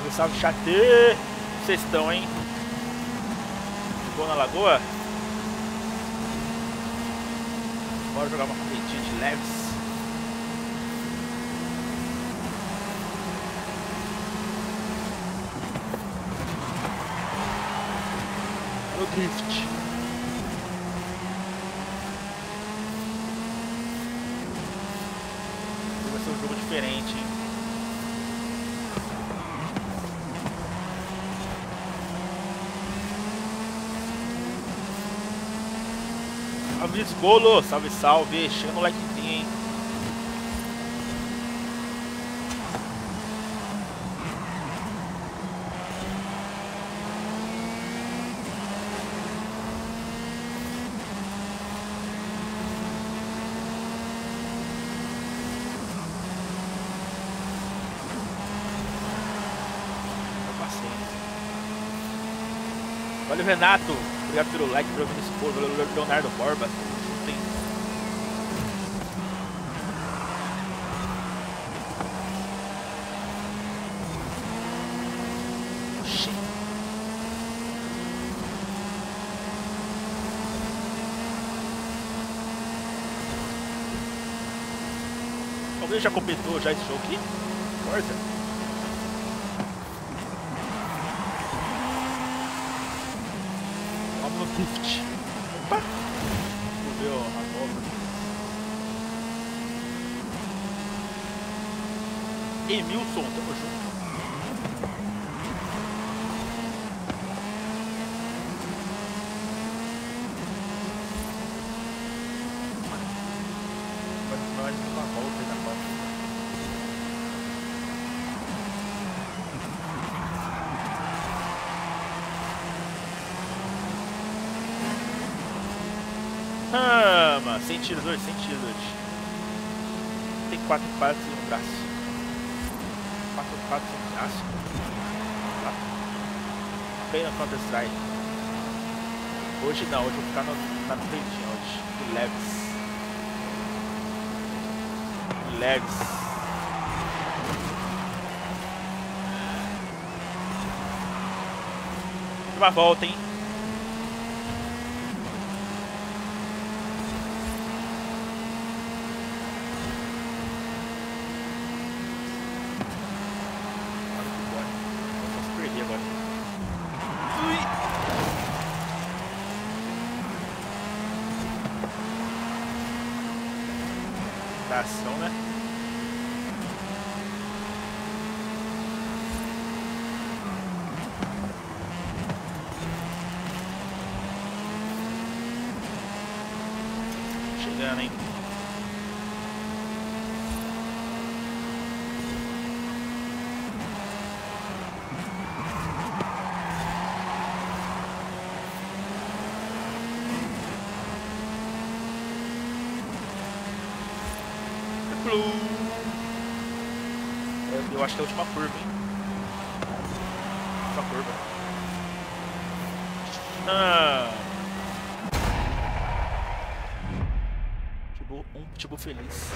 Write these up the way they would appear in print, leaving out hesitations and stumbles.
salve, chat. Vocês estão, hein? Ficou na lagoa? Bora jogar uma corridinha de leves. O drift. Vai ser um jogo diferente, hein? Salve, Golo! Salve, salve! Chega no likezinho, hein? Valeu, Renato. Obrigado pelo like, pelo vídeo expor. Valeu, Leonardo Borba. Tem... Oxi. Alguém já completou já esse jogo aqui? Forza. Drift. Opa! Moveu a manobra. Emilson, tamo junto. Vai mais uma volta aí na volta. Mano, sem tiros hoje, sem tiros hoje. Tem 4 passos e um braço. 4 passos e um braço. Tá. Bem na Counter Strike. Hoje não, hoje eu vou ficar na frente hoje. De leves. De leves. Uma volta, hein? Ação, né? Chegando, hein? Eu acho que é a última curva, hein? Última curva. Tipo feliz.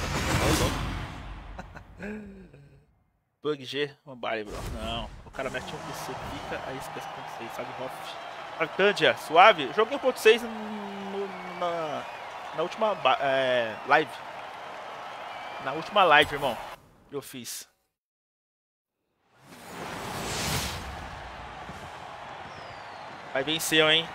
Bug G, mobile, bro. Não, o cara mete um PC, fica, aí esquece 1.6, sabe, Hoff. Arcandia, suave. Joguei 1.6 na última live. Na última live, irmão, eu fiz. Vai vencer, hein?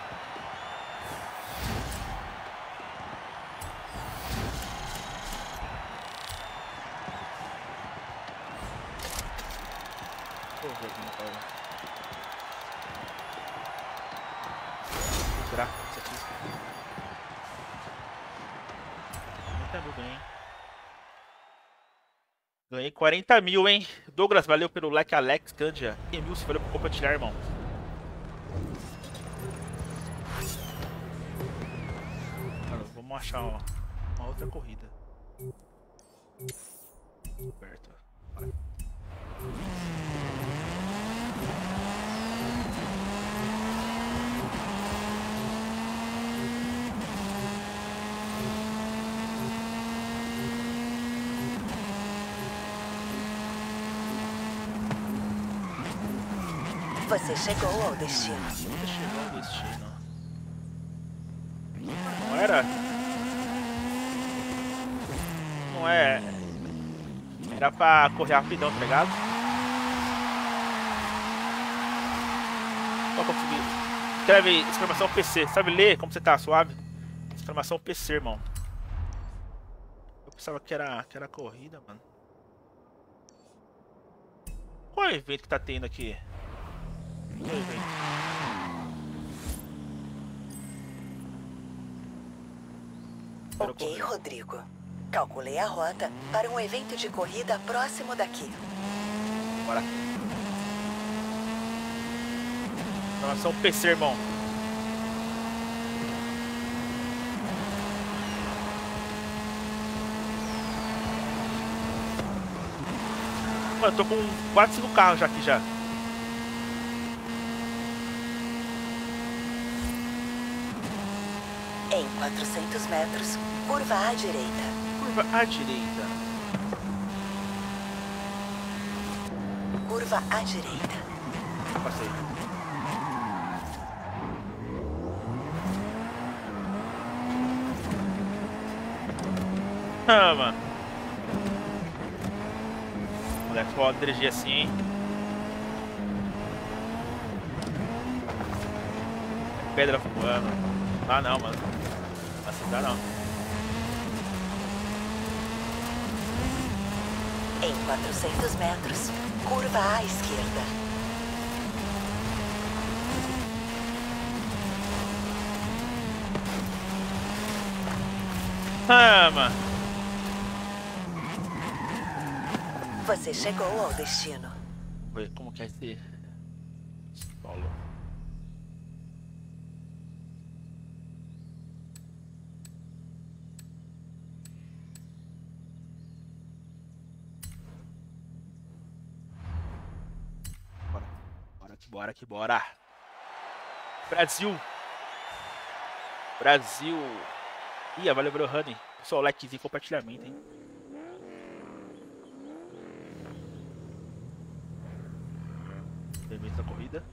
Será? Ganhei 40 mil, hein? Douglas, valeu pelo like. Alex, Candia. Emilson, valeu por compartilhar, irmão. Mano, vamos achar uma outra corrida. Perto. Vai. Você chegou ao destino. Você chegou ao destino. Não era? Não é... Era pra correr rapidão, tá ligado? Ó, consegui. Escreve exclamação PC. Sabe ler? Como você tá? Suave? Exclamação PC, irmão. Eu pensava que era corrida, mano. Qual é o evento que tá tendo aqui? Qual é o evento? Ok, Rodrigo. Calculei a rota para um evento de corrida próximo daqui. Bora. Exclamação PC, irmão. Mano, eu tô com quase 5 carros já aqui já. Em 400 metros, curva à direita. Curva à direita. Curva à direita. Passei. Ah, mano. Moleque, pode dirigir assim, hein? Pedra voando. Ah, não, mano. Assim dá não. Em 400 metros, curva à esquerda. Ah, mano. Você chegou ao destino. Vamos ver como que é esse solo. Bora. Bora que bora que bora. Brasil. Brasil. Ih, valeu pelo honey. Pessoal, likezinho e compartilhamento, hein? Termina a corrida.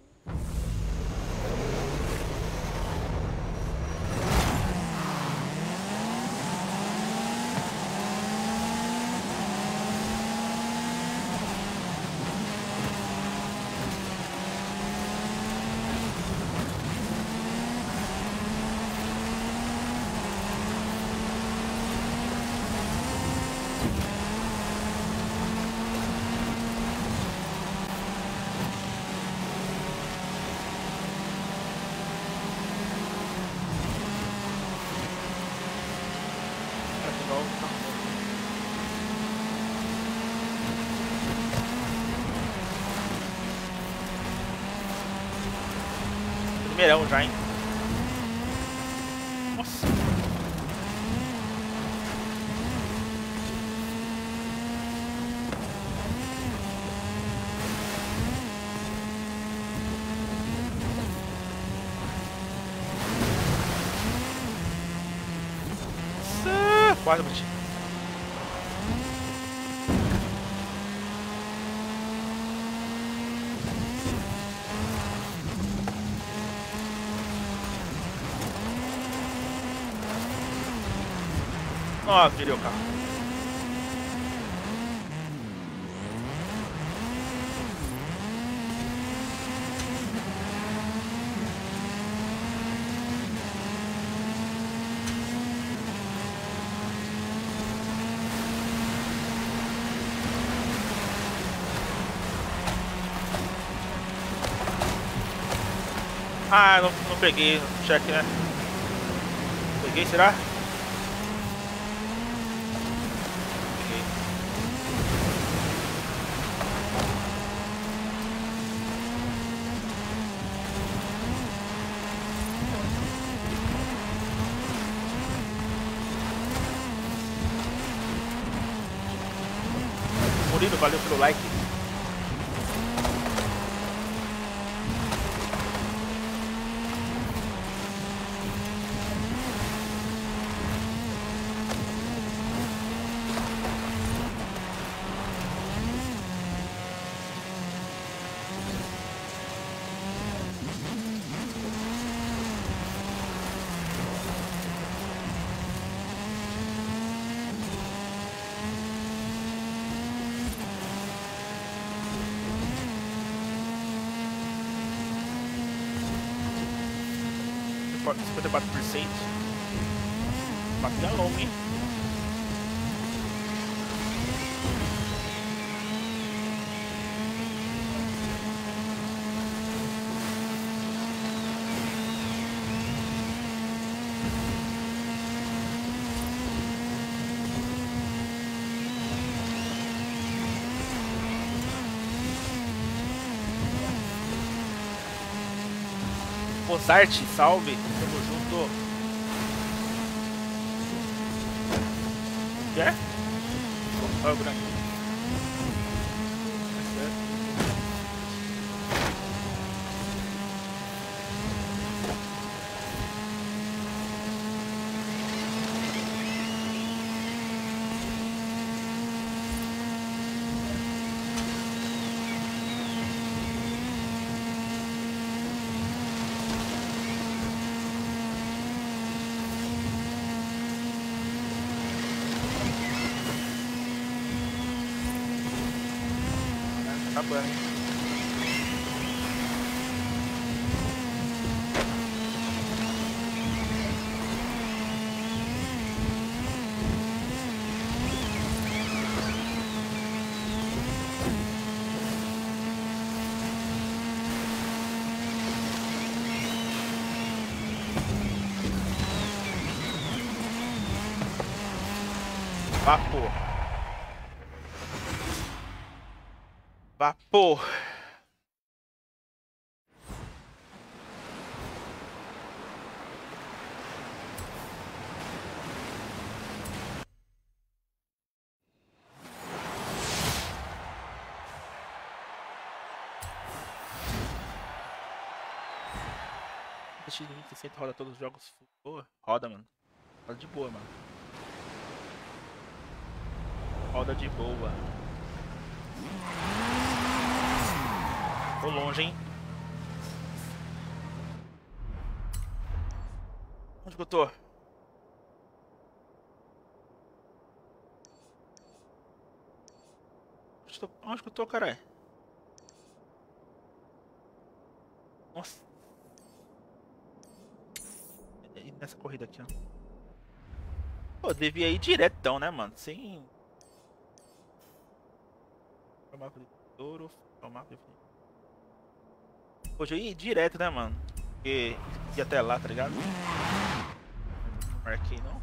Primeirão já, hein? Nossa. Nossa. Quase bati. Nossa, virei o carro. Ah, não peguei no check, né? Peguei, será? Peguei. Murilo, valeu pelo like. 54%. Bateria longa, hein? Mozart, salve, tamo junto. Quer? Olha o branco. Acabando, hein? Vapor. Vapor. X2060 roda todos os jogos. Boa. Roda, mano. Roda de boa, mano. Roda de boa. Tô longe, hein? Onde que eu tô? Onde que eu tô, caralho? Nossa. E nessa corrida aqui, ó. Pô, devia ir diretão, né, mano? Sem... O mapa de touro. O mapa de... Hoje eu ia direto, né, mano? Porque ia até lá, tá ligado? Não marquei, não.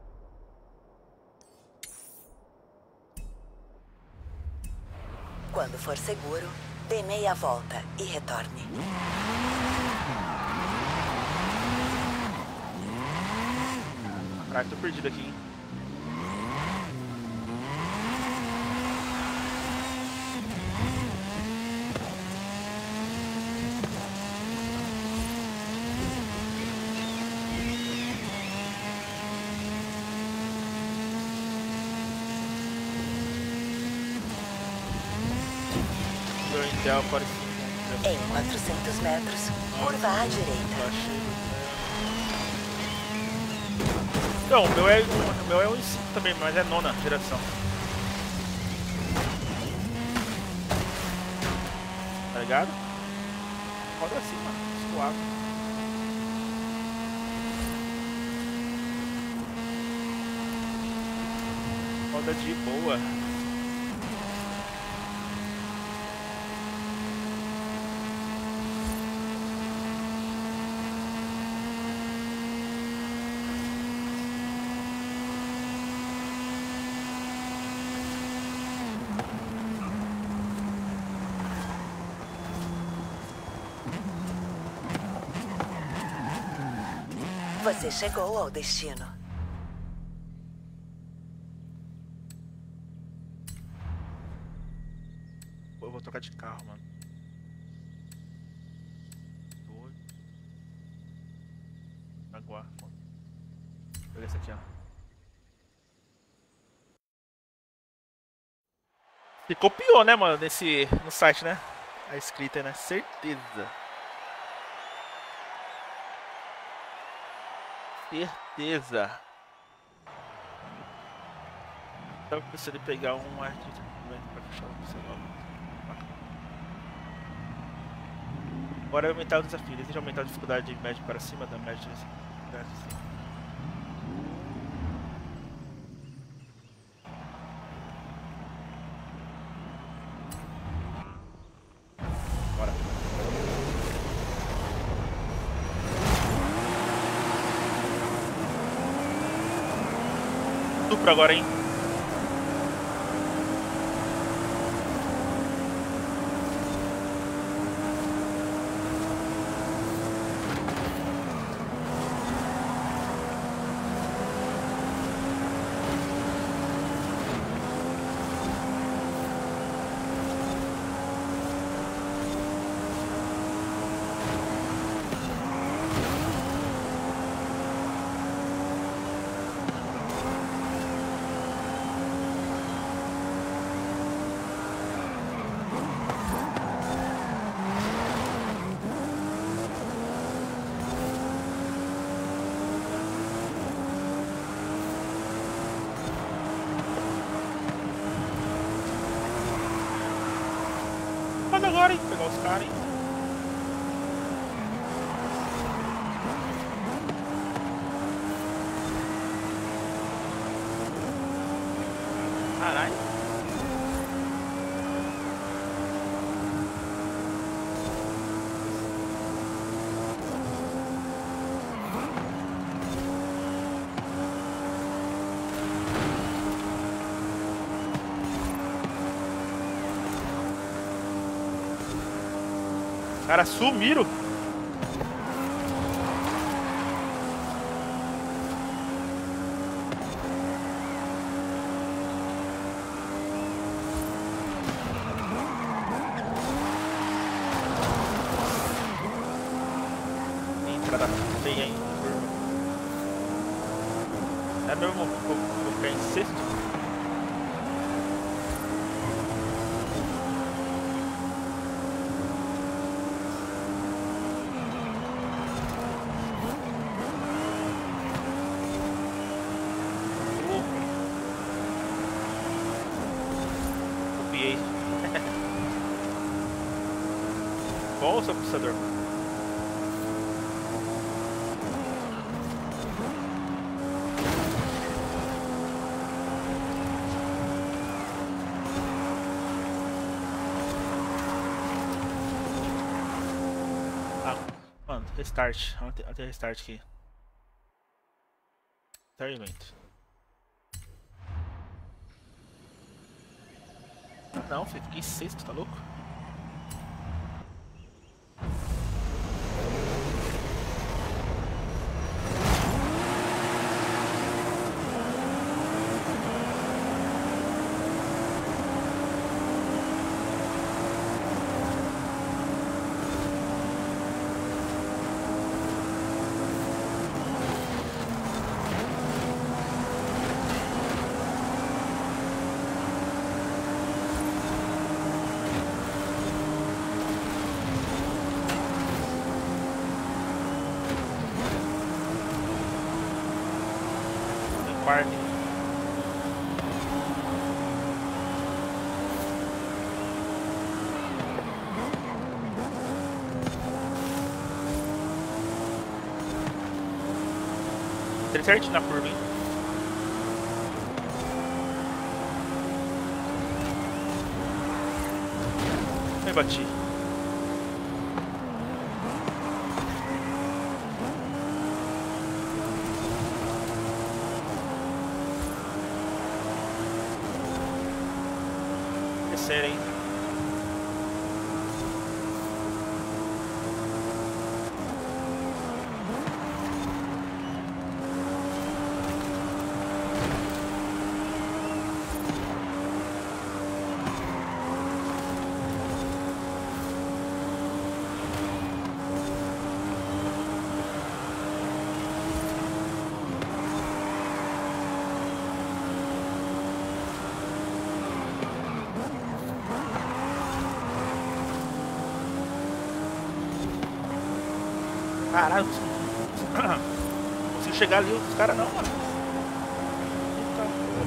Quando for seguro, dê meia volta e retorne. Caralho, tô perdido aqui, hein? Intel parece... Em 400 metros, curva à direita. Não, o meu é um i5 também, mas é nona geração. Tá ligado? Roda assim, mano. Suave. Roda de boa. Você chegou ao destino. Pô, eu vou trocar de carro, mano. Agora. Vou pegar esse aqui, ó. Se copiou, né, mano, no site, né? A escrita, né? Certeza. Certeza. Tava pensando em pegar um artista pra fechar o celular. Agora é aumentar o desafio. Deseja aumentar a dificuldade de médio para cima da média de dificuldade. Bora. Supra agora, hein? Pode agora, hein? Pegar os caras, hein? Caralho. Os caras sumiram. Entrada feia, hein? É mesmo, vou ficar em sexto. Bom, seu processador. Ah, mano, restart. Vamos ter restart aqui. Experimento. Não, filho, fiquei em sexto, tá louco? Quarto. Entrei certinho na curva, hein? Me bati. Terceiro, hein? Caralho, não consigo chegar ali os caras não, mano. Eita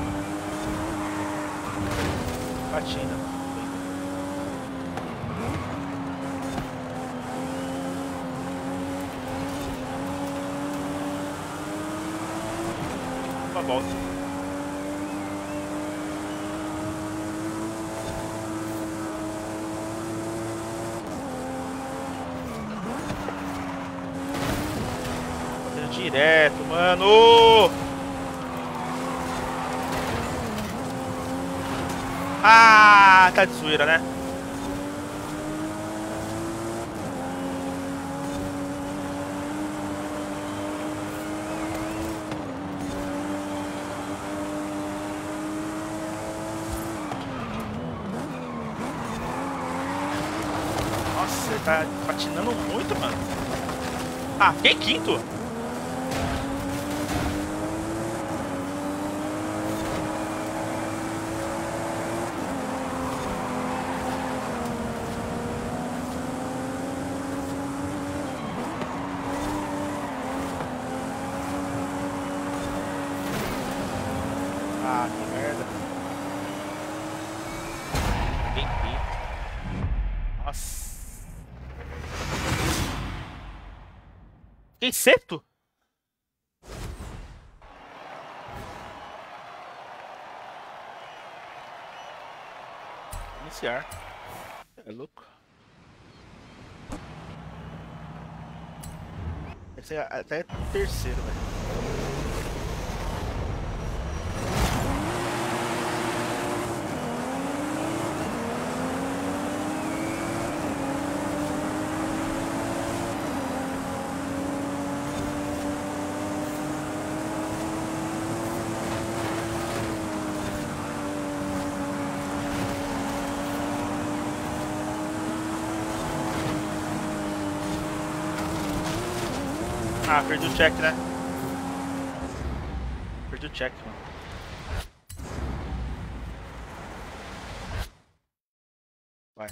porra. Bati ainda. última volta. Fazendo direto, mano! Ah, tá de zoeira, né? Nossa, ele tá patinando muito, mano. Ah, fiquei quinto. Ah, que merda. Nossa. Fiquei sexto? Iniciar. É louco. Esse é até terceiro, velho. Ah, perdi o check, né? Perdi o check, mano. Vai.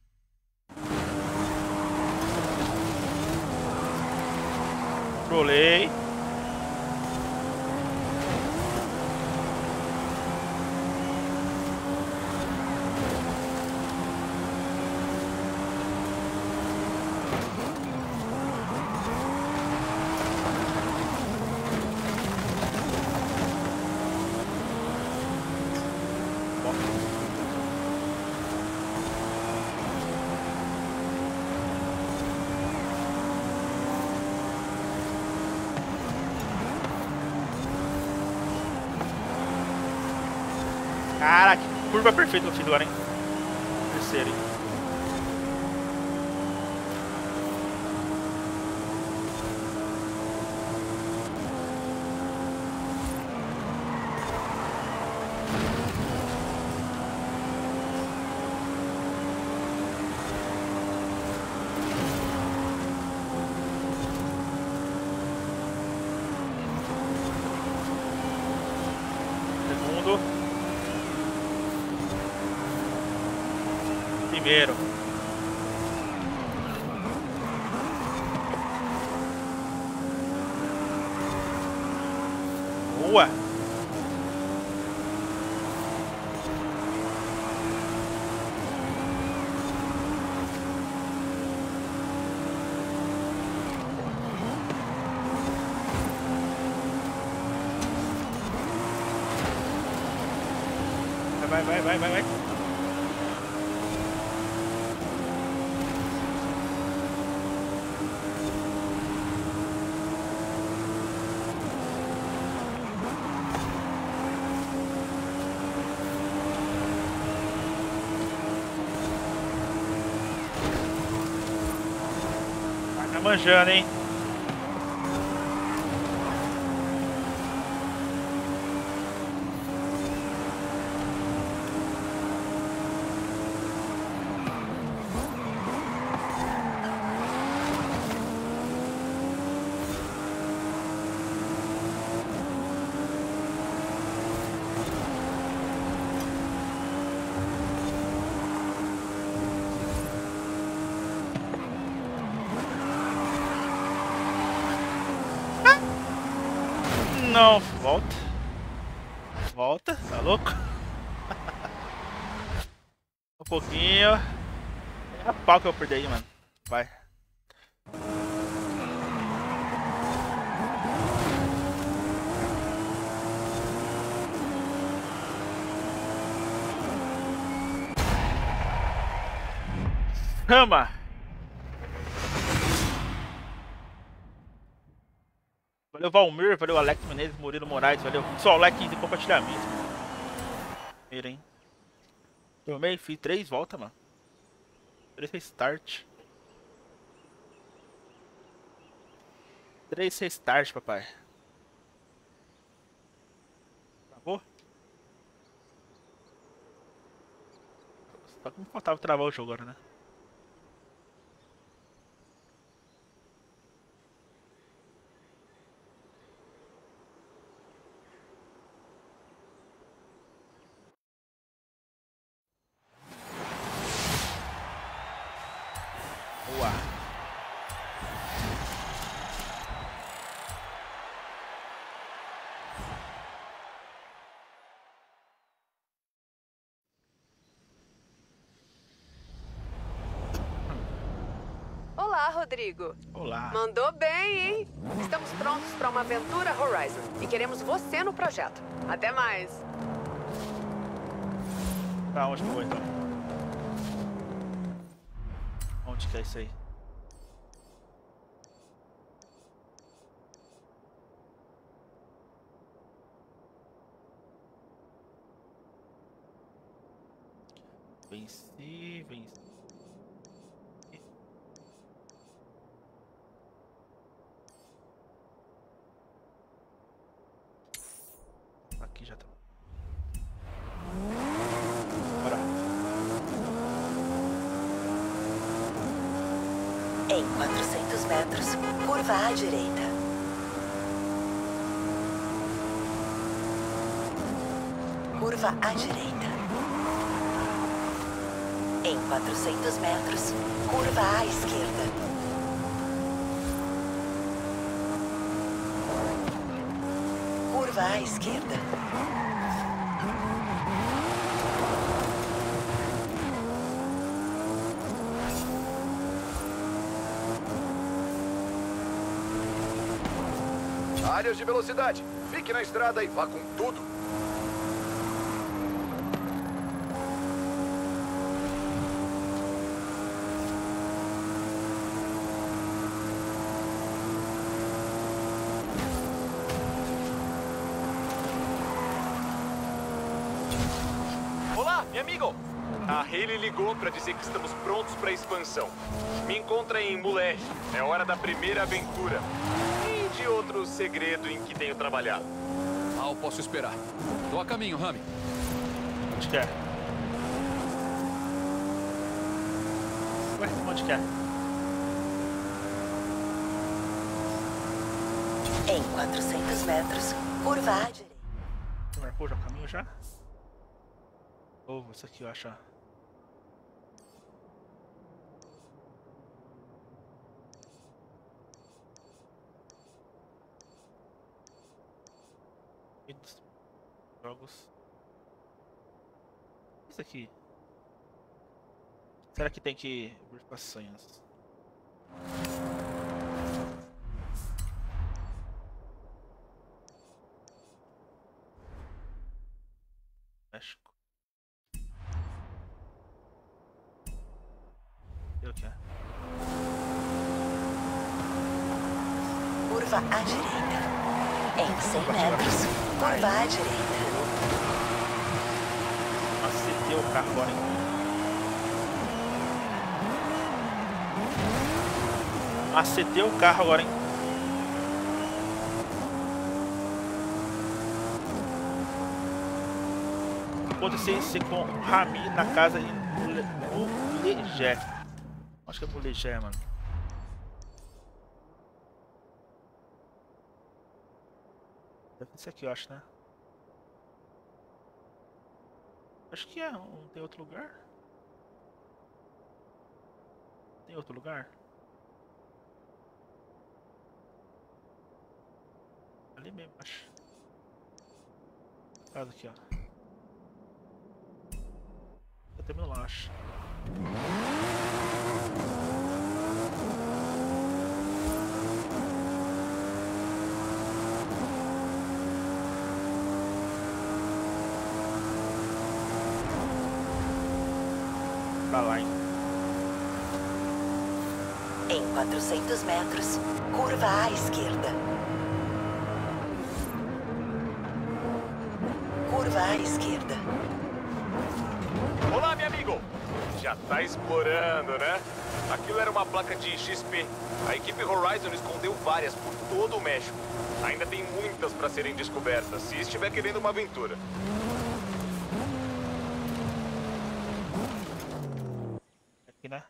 Trolei. Caraca, que curva perfeita no fim do ano, hein? Terceiro, hein? Segundo. Primeiro. Boa. Vai. Tá manjando, hein? Não, volta. Volta, tá louco? Um pouquinho. É a pau que eu perdi aí, mano. Vai. Rama! Valeu, Valmir. Valeu, Alex Menezes, Murilo Moraes. Valeu. Pessoal, like e compartilhamento. Primeiro, hein? Tomei, fiz 3 voltas, mano. 3 restart. 3 restart, papai. Acabou? Só que não faltava travar o jogo agora, né? Boa. Olá, Rodrigo. Olá. Mandou bem, hein? Estamos prontos para uma aventura Horizon e queremos você no projeto. Até mais. Pra onde que eu vou então? Onde que é isso aí? Venci, venci. Aqui já tá. Bora. Em 400 metros, curva à direita. Curva à direita. Em 400 metros, curva à esquerda. Curva à esquerda. Áreas de velocidade. Fique na estrada e vá com tudo. Olá, meu amigo! A Hayley ligou para dizer que estamos prontos para a expansão. Me encontra em Mulej. É hora da primeira aventura. E de outro segredo em que tenho trabalhado. Mal posso esperar. Tô a caminho, Rami. Onde que é? Ué, onde que é? Em 400 metros, curva à direita. Você marcou já o caminho já? Ou isso aqui eu acho. Jogos. Isso aqui. Será que tem que abrir façanhas? México. E o que é? Curva à direita. Em 100 metros, curva à direita. Acertei o carro agora, hein? Acertei o carro agora, hein? Aconteceu com o Rami na casa em Mulegé. Acho que é Mulegé, mano. Deve ser aqui, eu acho, né? Acho que é. Não tem outro lugar? Tem outro lugar? Ali mesmo, acho. Casa aqui, ó. Eu termino lá, acho. Pra lá, hein? Em 400 metros, curva à esquerda. Curva à esquerda. Olá, meu amigo! Já tá explorando, né? Aquilo era uma placa de XP. A equipe Horizon escondeu várias por todo o México. Ainda tem muitas para serem descobertas, se estiver querendo uma aventura. Aqui, né?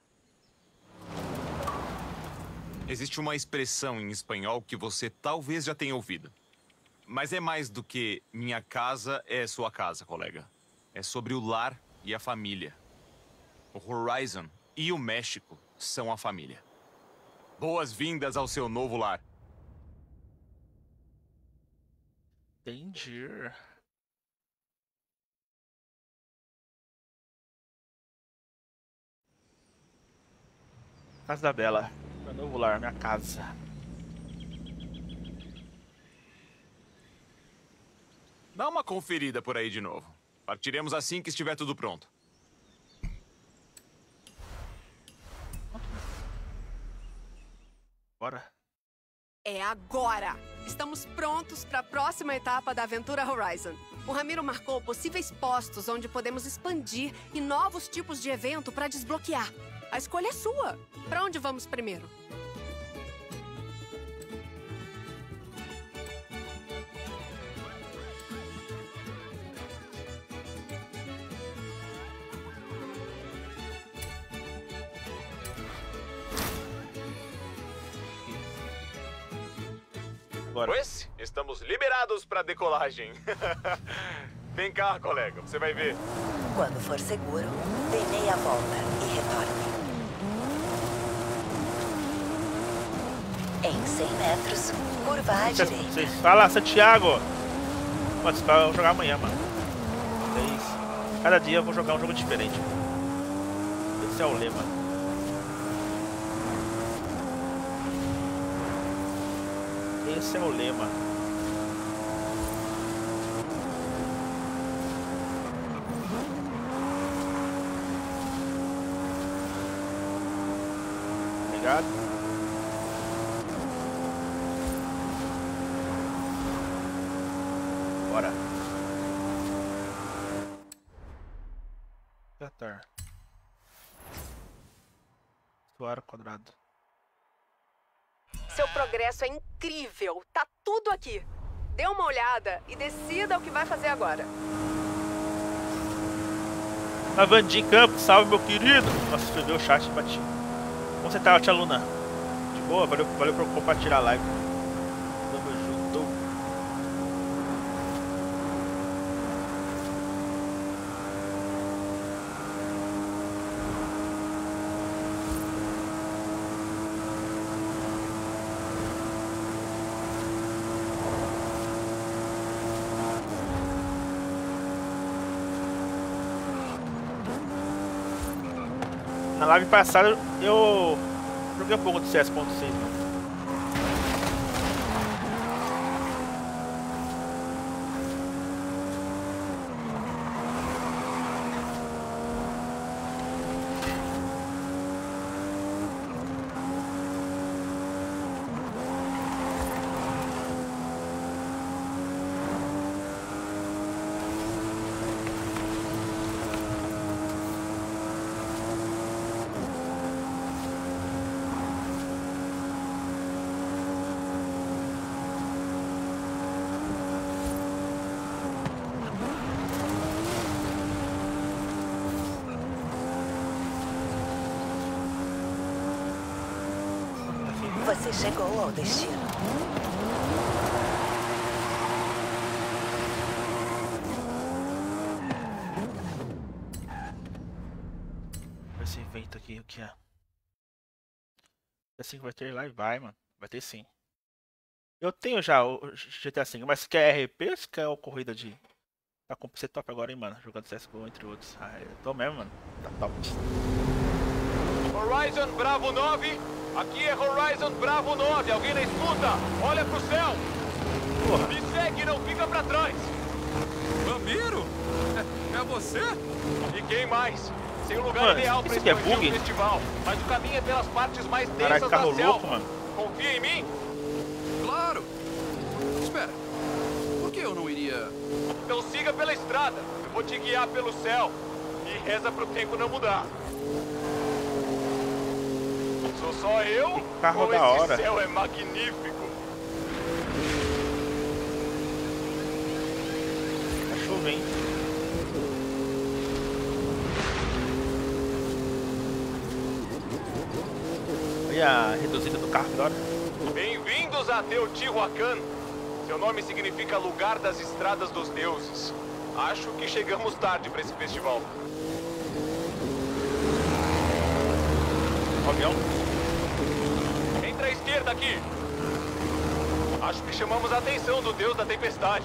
Existe uma expressão em espanhol que você talvez já tenha ouvido. Mas é mais do que minha casa é sua casa, colega. É sobre o lar e a família. O Horizon e o México são a família. Boas-vindas ao seu novo lar. Entendi. Casa da Bela. Meu novo lar, minha casa. Dá uma conferida por aí de novo. Partiremos assim que estiver tudo pronto. Bora. É agora! Estamos prontos para a próxima etapa da aventura Horizon. O Ramiro marcou possíveis postos onde podemos expandir e novos tipos de evento para desbloquear. A escolha é sua. Para onde vamos primeiro? Bora. Pois, estamos liberados para decolagem. Vem cá, colega, você vai ver. Quando for seguro, dê meia volta e retorne. Em 100 metros, curva à direita. Vocês falam, Santiago! Mano, você vai jogar amanhã, mano. É isso. Cada dia eu vou jogar um jogo diferente. Esse é o lema. Esse é o lema. Obrigado. Bora. Apertar. Suar quadrado. Seu progresso é incrível. Tá tudo aqui. Dê uma olhada e decida o que vai fazer agora. Avandim Campos, salve meu querido. Nossa, escreveu o chat e bati. Como você tá, tia Luna? De boa? Valeu por compartilhar a live. Tamo junto. Na live passada eu joguei um pouco do CS.6, mano. Você chegou ao destino. Esse evento aqui, o que é? Assim que vai ter lá e vai, mano. Vai ter sim. Eu tenho já o GTA V, mas quer RP ou quer a corrida de... Tá com PC top agora, hein, mano. Jogando CSGO entre outros. Ah, eu tô mesmo, mano. Tá top. Horizon Bravo 9, aqui é Horizon Bravo 9. Alguém na escuta? Olha pro céu. Porra. Me segue, não fica pra trás. Ramiro? É você? E quem mais? Achei o lugar Mano, ideal pra isso aqui é expandir bug? o festival. Mas o caminho é pelas partes mais Caralho, densas da carro selva. louco, mano. Confia em mim? Claro! Espera. Por que eu não iria... Então siga pela estrada. Eu vou te guiar pelo céu. E reza pro tempo não mudar. Sou só eu? Que carro ou da esse hora. céu é magnífico? Tá chovendo. Olha a reduzida do carro, que da hora. Bem-vindos a Teotihuacan. Seu nome significa lugar das estradas dos deuses. Acho que chegamos tarde para esse festival. O avião. Entra à esquerda aqui. Acho que chamamos a atenção do deus da tempestade.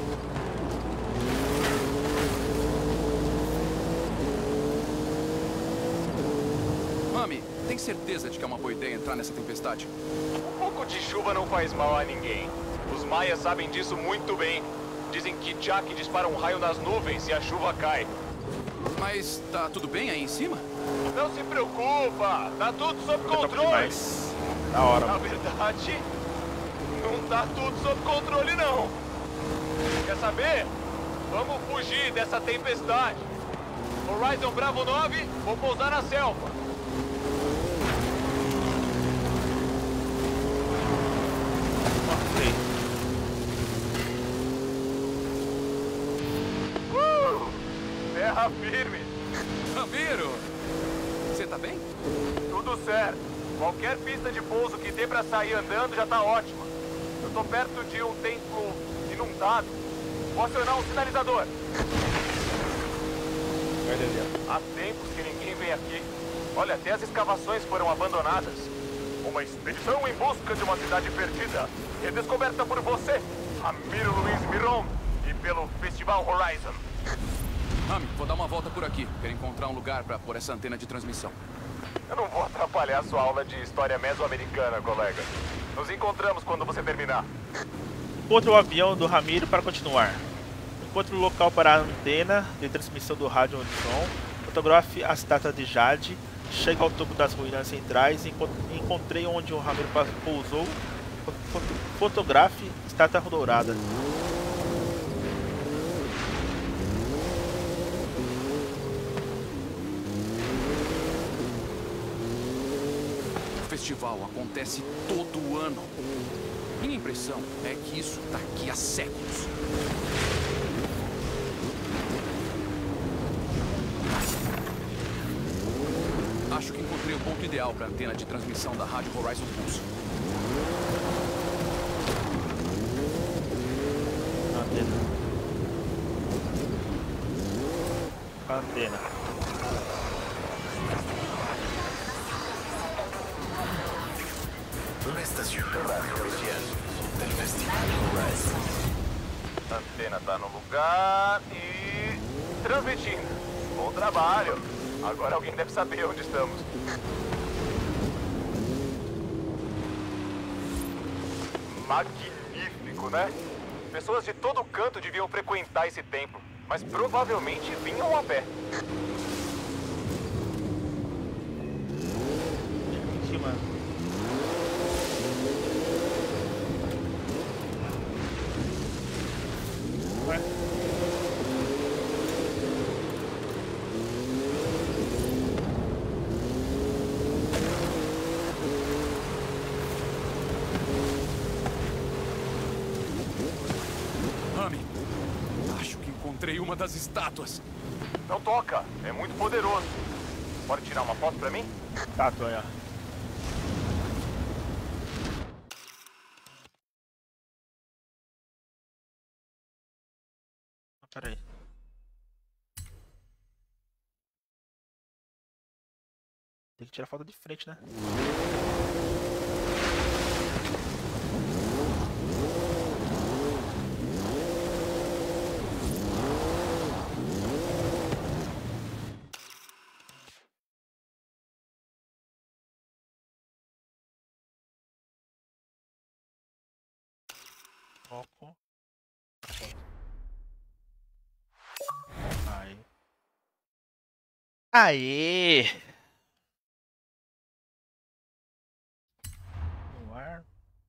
Mami, tem certeza de que é uma boa ideia entrar nessa tempestade? Um pouco de chuva não faz mal a ninguém. Os maias sabem disso muito bem. Dizem que Jack dispara um raio nas nuvens e a chuva cai. Mas tá tudo bem aí em cima? Não se preocupa, tá tudo sob Top controle. demais. Da hora, Na mano. verdade, não tá tudo sob controle não. Quer saber? Vamos fugir dessa tempestade. Horizon Bravo 9, vou pousar na selva. Ok. Terra firme. Ramiro! Você tá bem? Tudo certo. Qualquer pista de pouso que dê pra sair andando já tá ótima. Eu tô perto de um templo inundado. Vou acionar um sinalizador. Olha ali, ó. Há tempos que ninguém vem aqui. Olha, até as escavações foram abandonadas. Uma expedição em busca de uma cidade perdida. Redescoberta por você, Ramiro Luiz Miron, e pelo Festival Horizon. Rami, vou dar uma volta por aqui. Quero encontrar um lugar pra pôr essa antena de transmissão. Eu não vou atrapalhar sua aula de história mesoamericana, colega. Nos encontramos quando você terminar. Encontre o avião do Ramiro para continuar. Encontre o local para a antena de transmissão do rádio som. Fotografe a estátua de Jade. Chegue ao topo das ruínas centrais. Encontrei onde o Ramiro pousou. Fotografe estátua dourada. O festival acontece todo ano. Minha impressão é que isso tá aqui há séculos. Acho que encontrei o ponto ideal para a antena de transmissão da rádio Horizon Pulse. Antena. Una estación de radio oficial del Festival Horizon. A antena tá no lugar e... transmitindo. Bom trabalho. Agora alguém deve saber onde estamos. Magnífico, né? Pessoas de todo canto deviam frequentar esse templo, mas provavelmente vinham a pé. Aqui, mano. Ué? Rami, acho que encontrei uma das estátuas. Não toca, é muito poderoso. Pode tirar uma foto pra mim? Tá, tô aí, ó. Pera aí. Tem que tirar foto de frente, né? Foco. Aí. Aê! No ar.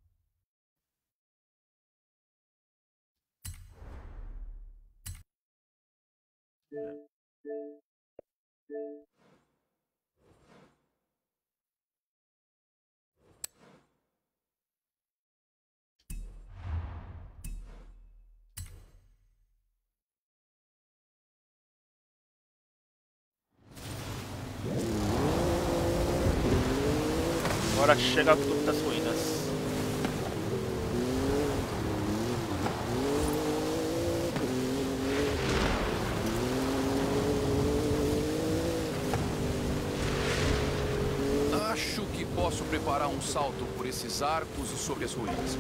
Agora chega ao Clube das Ruínas. Acho que posso preparar um salto por esses arcos sobre as ruínas.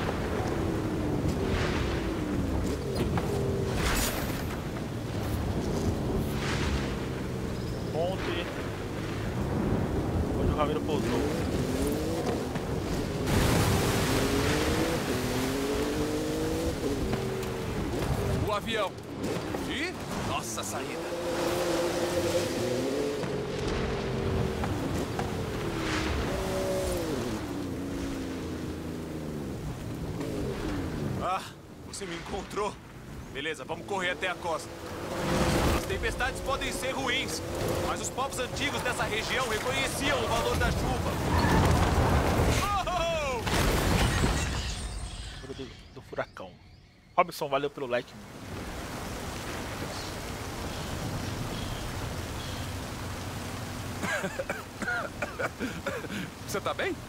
Ponte. Onde o Ramiro pousou. O avião. E nossa saída. Ah, você me encontrou. Beleza, vamos correr até a costa. As tempestades podem ser ruins, mas os povos antigos dessa região reconheciam o valor da chuva. Oh! Do furacão. Robson, valeu pelo like. Você tá bem?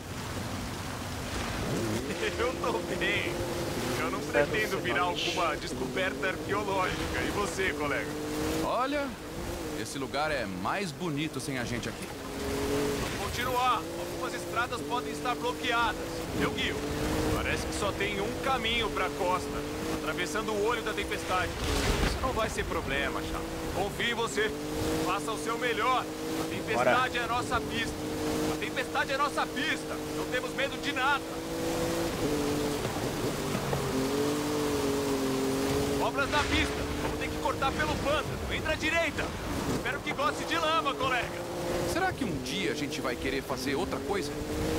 Eu tô bem. Eu não pretendo virar alguma descoberta arqueológica. E você, colega? Olha, esse lugar é mais bonito sem a gente aqui. Vamos continuar. Algumas estradas podem estar bloqueadas. Eu guio. Parece que só tem um caminho pra costa, atravessando o olho da tempestade. Isso não vai ser problema, Chá. Confie em você. Faça o seu melhor. A tempestade é a nossa pista. A tempestade é a nossa pista. Não temos medo de nada. Obras na pista. Vamos ter que cortar pelo pântano. Entra à direita. Espero que goste de lama, colega. Será que um dia a gente vai querer fazer outra coisa?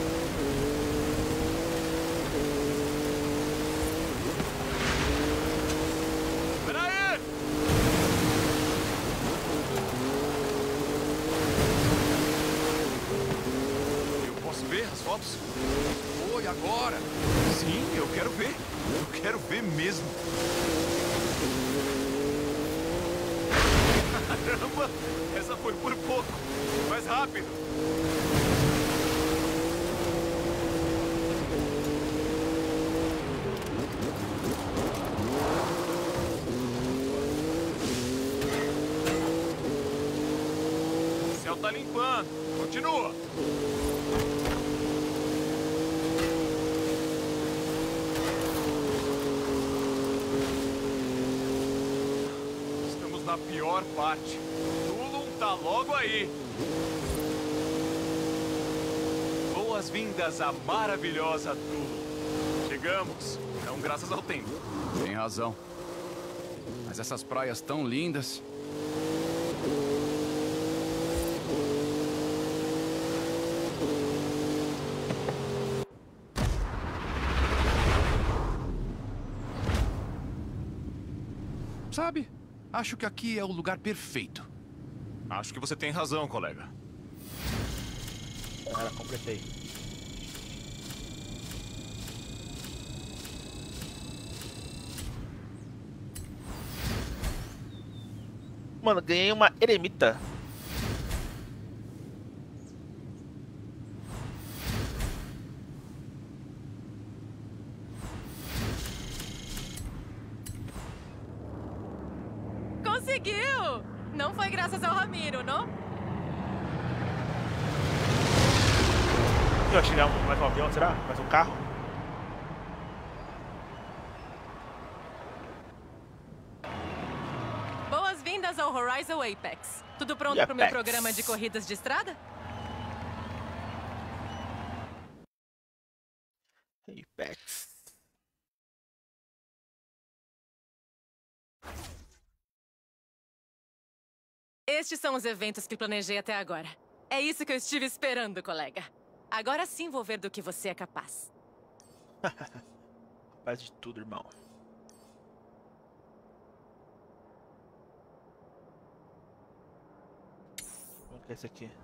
Espera aí! Eu posso ver as fotos? Oi, agora! Sim, eu quero ver. Eu quero ver mesmo. Caramba! Essa foi por pouco. Mais rápido. O céu tá limpando. Continua. Estamos na pior parte. Tulum tá logo aí. Boas-vindas à maravilhosa Tulum. Chegamos. Não graças ao tempo. Tem razão. Mas essas praias tão lindas. Sabe? Acho que aqui é o lugar perfeito. Acho que você tem razão, colega. Cara, completei. Mano, ganhei uma eremita. Conseguiu! Não foi graças ao Ramiro, não? Eu achei mais um avião, será? Mais um carro? Boas-vindas ao Horizon Apex. Tudo pronto E pro meu Apex. programa de corridas de estrada? Apex. Estes são os eventos que planejei até agora. É isso que eu estive esperando, colega. Agora sim vou ver do que você é capaz. Faz de tudo, irmão. Como que é esse aqui?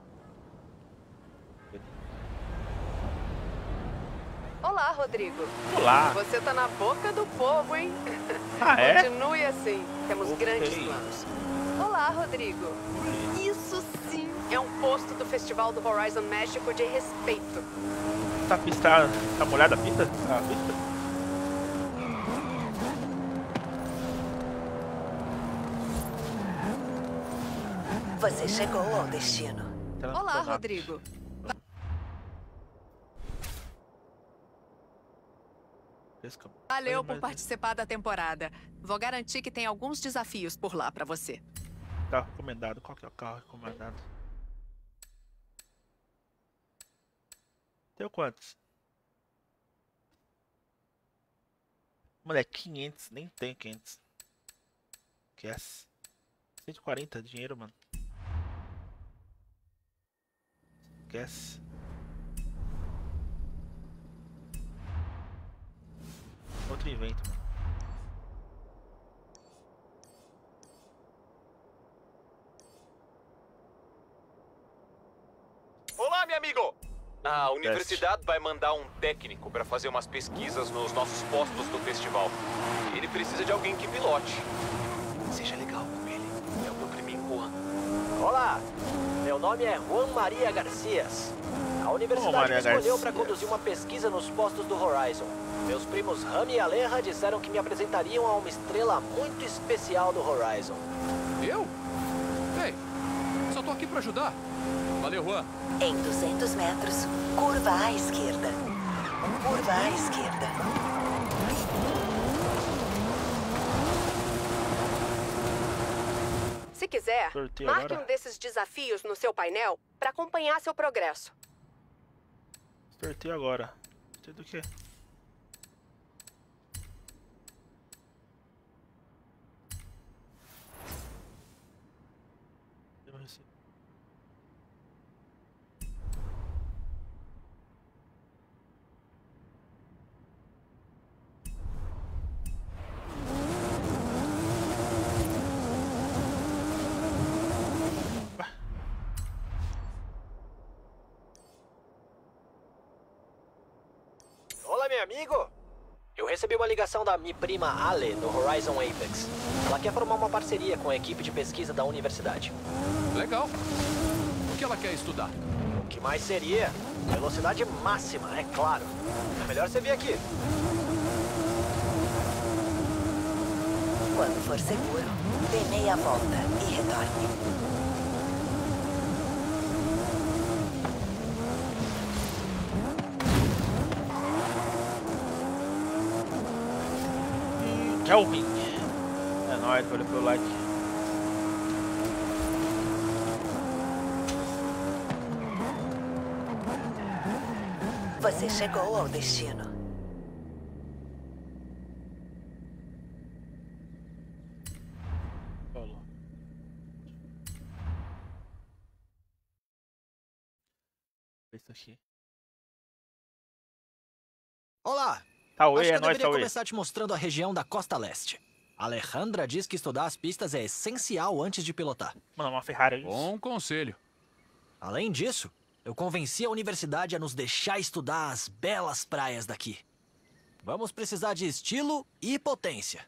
Olá, Rodrigo. Olá! Você tá na boca do povo, hein? Ah, é? Continue assim. Temos Ok. grandes planos. Olá, Rodrigo. Isso sim é um posto do Festival do Horizon México de respeito. Tá pista, tá molhada a pista? A pista? Você chegou ao destino. Olá, Rodrigo. Valeu por participar da temporada. Vou garantir que tem alguns desafios por lá pra você. Carro recomendado. Qual que é o carro recomendado? Tem quantos? Moleque, 500. Nem tem 500. Esquece. 140 dinheiro, mano. Esquece. Outro evento, mano. Olá, meu amigo! A universidade vai mandar um técnico para fazer umas pesquisas nos nossos postos do festival. Ele precisa de alguém que pilote. Seja legal com ele. É o meu priminho Juan. Olá, meu nome é Juan Maria Garcias. A universidade Maria me escolheu Garcias. para conduzir uma pesquisa nos postos do Horizon. Meus primos Rami e Aleja disseram que me apresentariam a uma estrela muito especial do Horizon. Eu? Ei, só tô aqui pra ajudar. Valeu, Juan. Em 200 metros, curva à esquerda. Curva à esquerda. Se quiser, Sorteio marque agora. um desses desafios no seu painel pra acompanhar seu progresso. Sorteio agora. Sorteio do quê? Eu recebi. Olá, meu amigo. Eu recebi uma ligação da minha prima Ale, do Horizon Apex. Ela quer formar uma parceria com a equipe de pesquisa da universidade. Legal. O que ela quer estudar? O que mais seria? Velocidade máxima, é claro. É melhor você vir aqui. Quando for seguro, dê meia volta e retorne. Kelvin. É nóis, valeu pelo like. Você chegou ao destino. Falou. Isso aqui. Olá. Tauê, Acho que é eu nóis, deveria Tauê. começar te mostrando a região da Costa Leste. Alejandra diz que estudar as pistas é essencial antes de pilotar. Mano, uma Ferrari. Bom conselho. Além disso, eu convenci a universidade a nos deixar estudar as belas praias daqui. Vamos precisar de estilo e potência.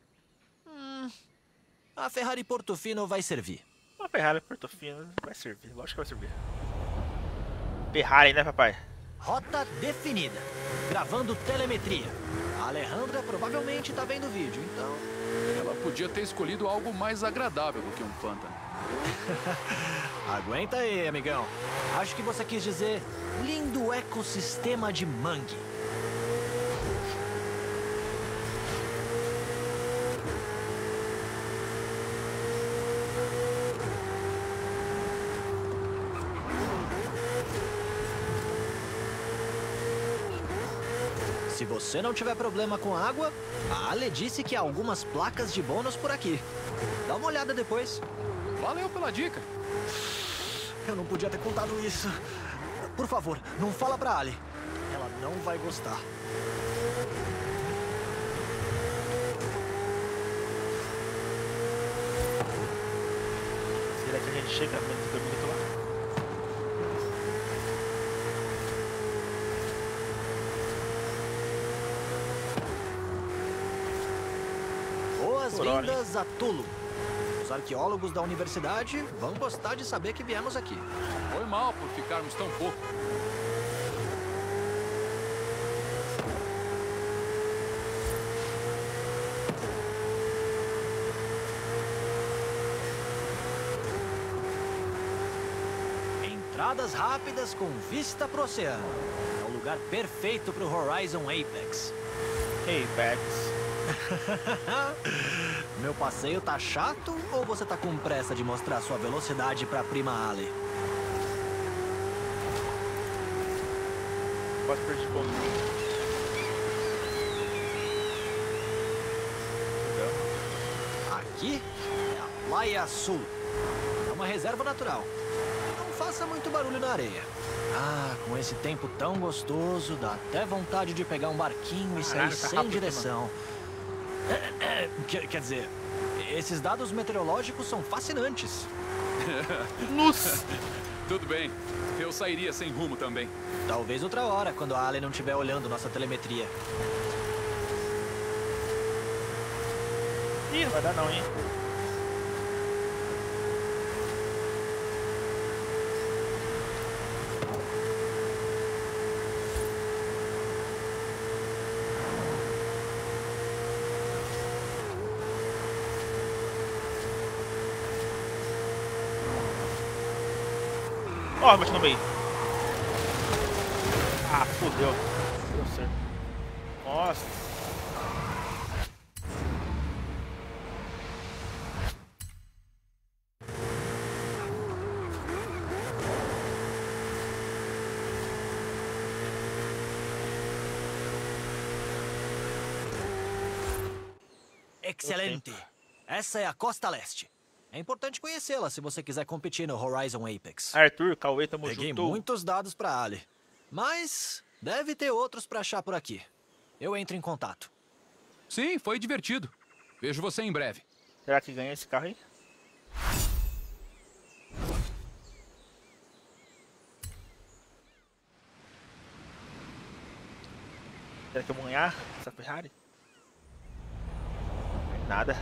A Ferrari Portofino vai servir. Uma Ferrari Portofino vai servir, lógico que vai servir. Ferrari, né, papai? Rota definida. Gravando telemetria. A Alejandra provavelmente tá vendo o vídeo, então... Ela podia ter escolhido algo mais agradável do que um pântano. Aguenta aí, amigão. Acho que você quis dizer lindo ecossistema de mangue. Se você não tiver problema com água, a Ale disse que há algumas placas de bônus por aqui. Dá uma olhada depois. Valeu pela dica. Eu não podia ter contado isso. Por favor, não fala pra Ali. Ela não vai gostar. Será que a gente chega no bonito lá? Boas-vindas a Tulu. Os arqueólogos da universidade vão gostar de saber que viemos aqui. Foi mal por ficarmos tão pouco. Entradas rápidas com vista pro oceano. É o lugar perfeito pro Horizon Apex. Apex. Meu passeio tá chato ou você tá com pressa de mostrar sua velocidade pra prima Ali? Quase perdi ponto. Aqui é a Praia Sul. É uma reserva natural. Não faça muito barulho na areia. Ah, com esse tempo tão gostoso, dá até vontade de pegar um barquinho e sair Caralho, tá sem rápido, direção. Quer dizer, esses dados meteorológicos são fascinantes. Nossa! Tudo bem. Eu sairia sem rumo também. Talvez outra hora, quando a Ali não estiver olhando nossa telemetria. Ih, não vai dar não, hein? Ó, bati no meio. Ah, fodeu. Deu certo. Nossa. Excelente! Essa é a Costa Leste. É importante conhecê-la se você quiser competir no Horizon Apex. Arthur, Cauê, tamo Peguei junto. muitos dados pra Ali. Mas deve ter outros pra achar por aqui. Eu entro em contato. Sim, foi divertido. Vejo você em breve. Será que ganha esse carro aí? Será que eu vou ganhar essa Ferrari? Nada.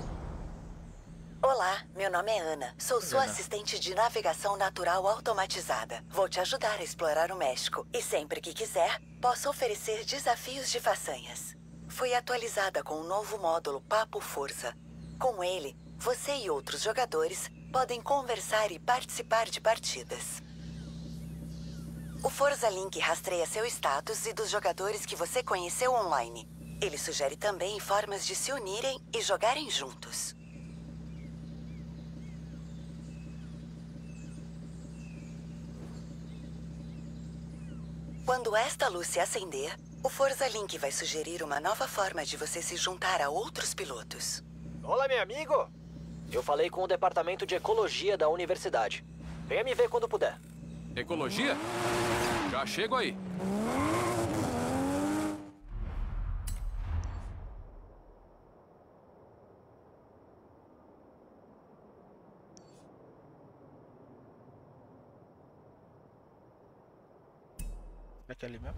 Olá, meu nome é Ana. Sou sua assistente de navegação natural automatizada. Vou te ajudar a explorar o México. E sempre que quiser, posso oferecer desafios de façanhas. Fui atualizada com um novo módulo Papo Força. Com ele, você e outros jogadores podem conversar e participar de partidas. O Forza Link rastreia seu status e dos jogadores que você conheceu online. Ele sugere também formas de se unirem e jogarem juntos. Quando esta luz se acender, o Forza Link vai sugerir uma nova forma de você se juntar a outros pilotos. Olá, meu amigo! Eu falei com o departamento de ecologia da universidade. Venha me ver quando puder. Ecologia? Já chego aí. Será que é ali mesmo?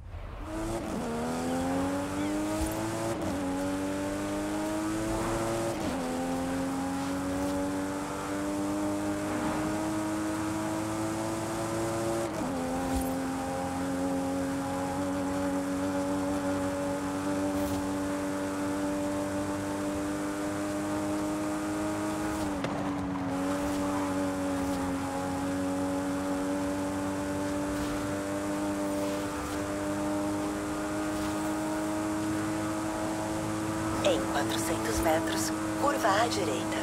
Em 400 metros, curva à direita.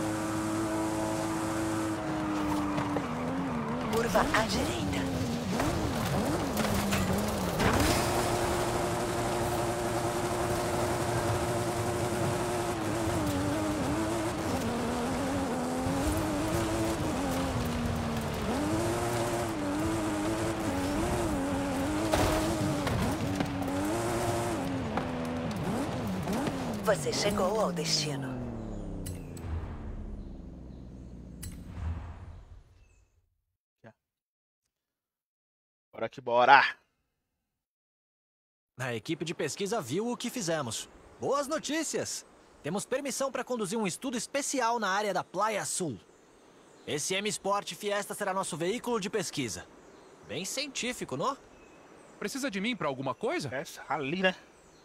Curva à direita. Você chegou ao destino. Bora que bora! A equipe de pesquisa viu o que fizemos. Boas notícias! Temos permissão para conduzir um estudo especial na área da Playa Sul. Esse M-Sport Fiesta será nosso veículo de pesquisa. Bem científico, não? Precisa de mim pra alguma coisa? Essa ali, né?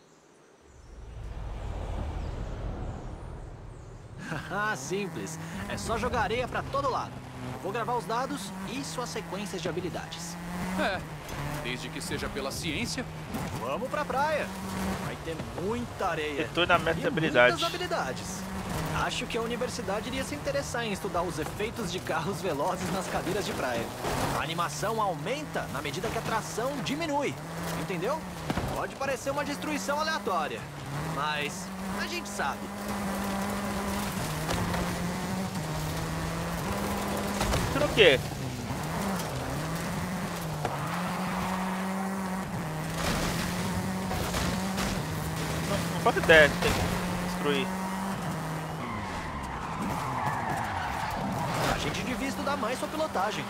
Haha, simples. É só jogar areia pra todo lado. Vou gravar os dados e suas sequências de habilidades. Desde que seja pela ciência. Vamos pra praia. Vai ter muita areia. Eu tô na meta e de habilidade. muitas habilidades. Acho que a universidade iria se interessar em estudar os efeitos de carros velozes nas cadeiras de praia. A animação aumenta na medida que a tração diminui. Entendeu? Pode parecer uma destruição aleatória, mas a gente sabe. Por quê? Não faço ideia de ter que destruir. A gente devia estudar mais sua pilotagem.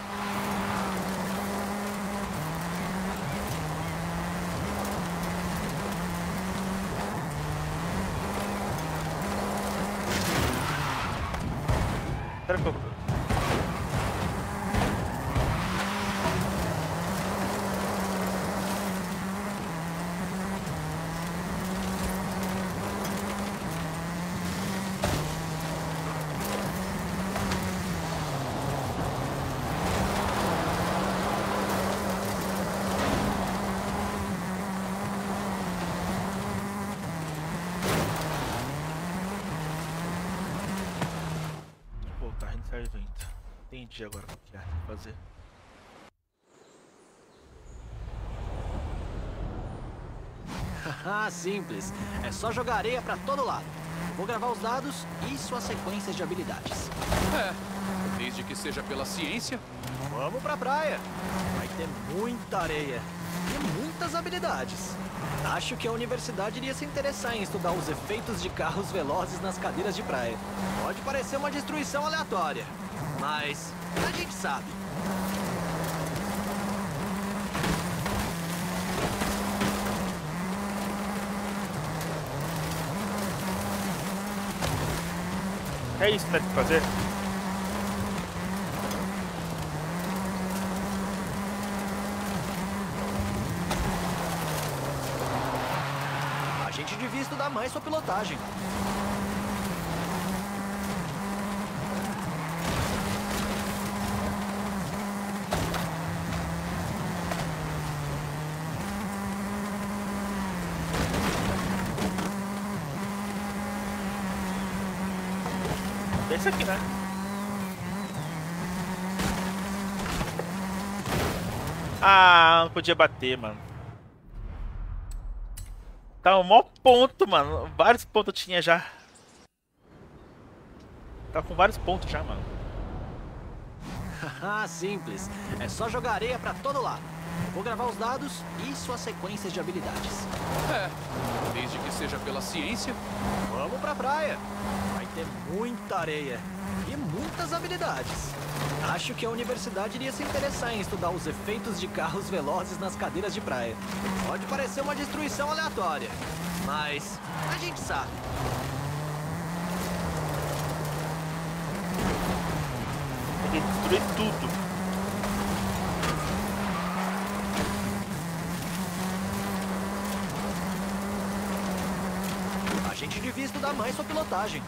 Será que eu... voltar, iniciar o evento. Entendi agora o que é fazer. Haha, simples. É só jogar areia pra todo lado. Vou gravar os dados e suas sequências de habilidades. Desde que seja pela ciência. Vamos pra praia. Vai ter muita areia e muitas habilidades. Acho que a universidade iria se interessar em estudar os efeitos de carros velozes nas cadeiras de praia. Pode parecer uma destruição aleatória, mas a gente sabe. É isso que tem que fazer? A gente devia estudar mais sua pilotagem. Esse aqui, né? Ah, não podia bater, mano. Tá um maior ponto, mano. Vários pontos eu tinha já. Tá com vários pontos já, mano. Haha, simples. É só jogar areia pra todo lado. Vou gravar os dados e suas sequências de habilidades. Desde que seja pela ciência. Vamos pra praia. Vai ter muita areia e muitas habilidades. Acho que a universidade iria se interessar em estudar os efeitos de carros velozes nas cadeiras de praia. Pode parecer uma destruição aleatória, mas a gente sabe. Tem que destruir tudo. A gente devia estudar mais sua pilotagem.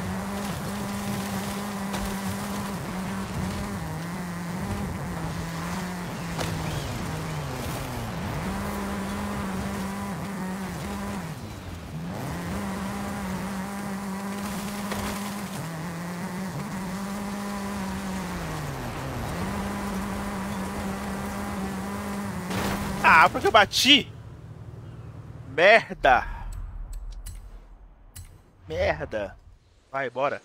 Ah, porque eu bati? Merda! Merda! Vai, bora.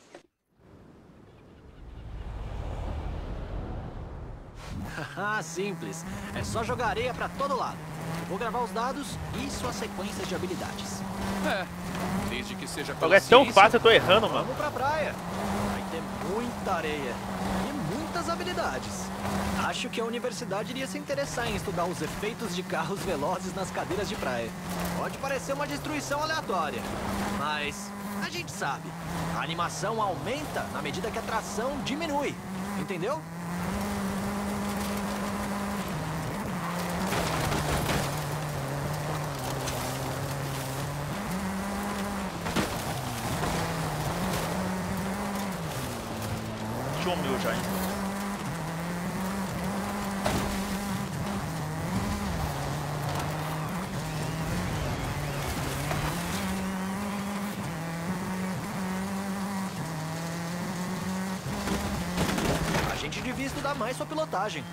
Haha, simples. É só jogar areia pra todo lado. Vou gravar os dados e suas sequências de habilidades. Desde desde que seja O pela jogo é tão ciência. fácil, eu tô errando, mano. Vamos pra praia. Vai ter muita areia e muitas habilidades. Acho que a universidade iria se interessar em estudar os efeitos de carros velozes nas cadeiras de praia. Pode parecer uma destruição aleatória, mas a gente sabe. A animação aumenta na medida que a tração diminui. Entendeu? Tinha o meu já, hein? A gente devia estudar mais sua pilotagem.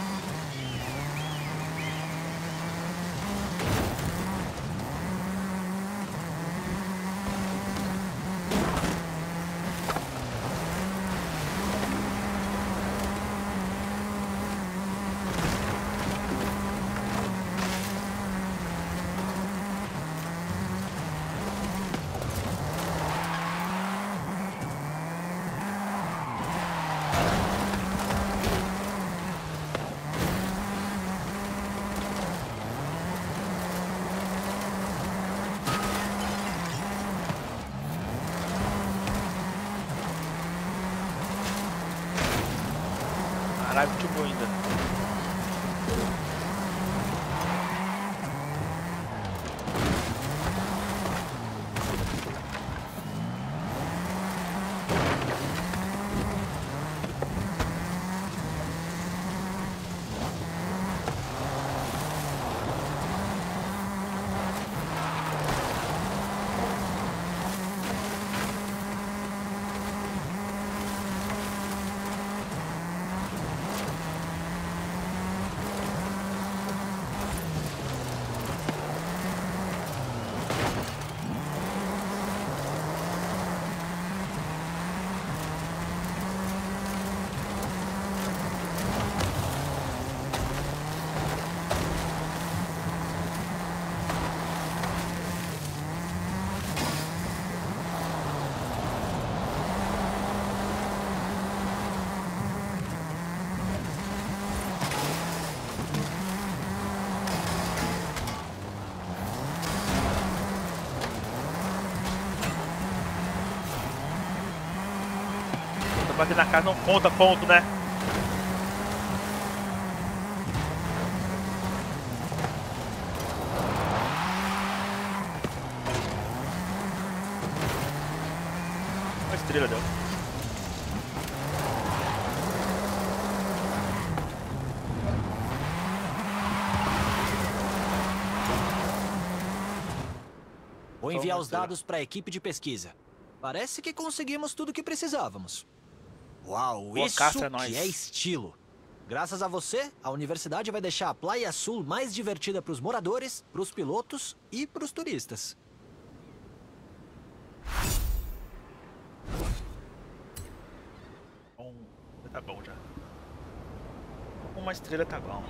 Caralho, muito bom ainda. Bater na casa não conta ponto, né? Uma estrela deu. Vou enviar os dados para a equipe de pesquisa. Parece que conseguimos tudo o que precisávamos. Uau, Boa isso caça, que nós. é estilo. Graças a você, a universidade vai deixar a Praia Sul mais divertida para os moradores, para os pilotos e para os turistas. Bom, tá bom já. Uma estrela tá bom.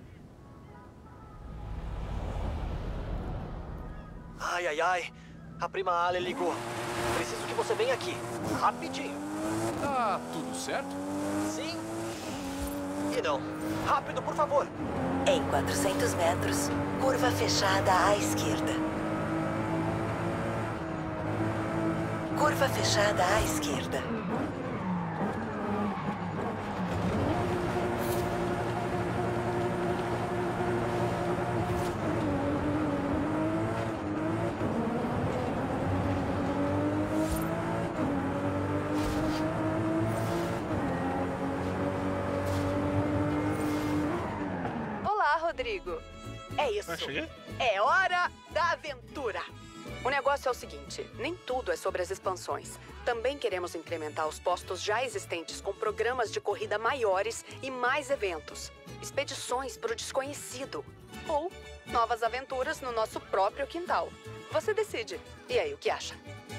Ai, ai, ai. A prima Ale ligou. Preciso que você venha aqui. Rapidinho. Tá tudo certo? Sim. E não. Rápido, por favor. Em 400 metros, curva fechada à esquerda. Curva fechada à esquerda. Olá, Rodrigo. É isso. Ah, cheguei? É hora da aventura. O negócio é o seguinte, nem tudo é sobre as expansões. Também queremos incrementar os postos já existentes com programas de corrida maiores e mais eventos. Expedições para o desconhecido. Ou novas aventuras no nosso próprio quintal. Você decide. E aí, o que acha?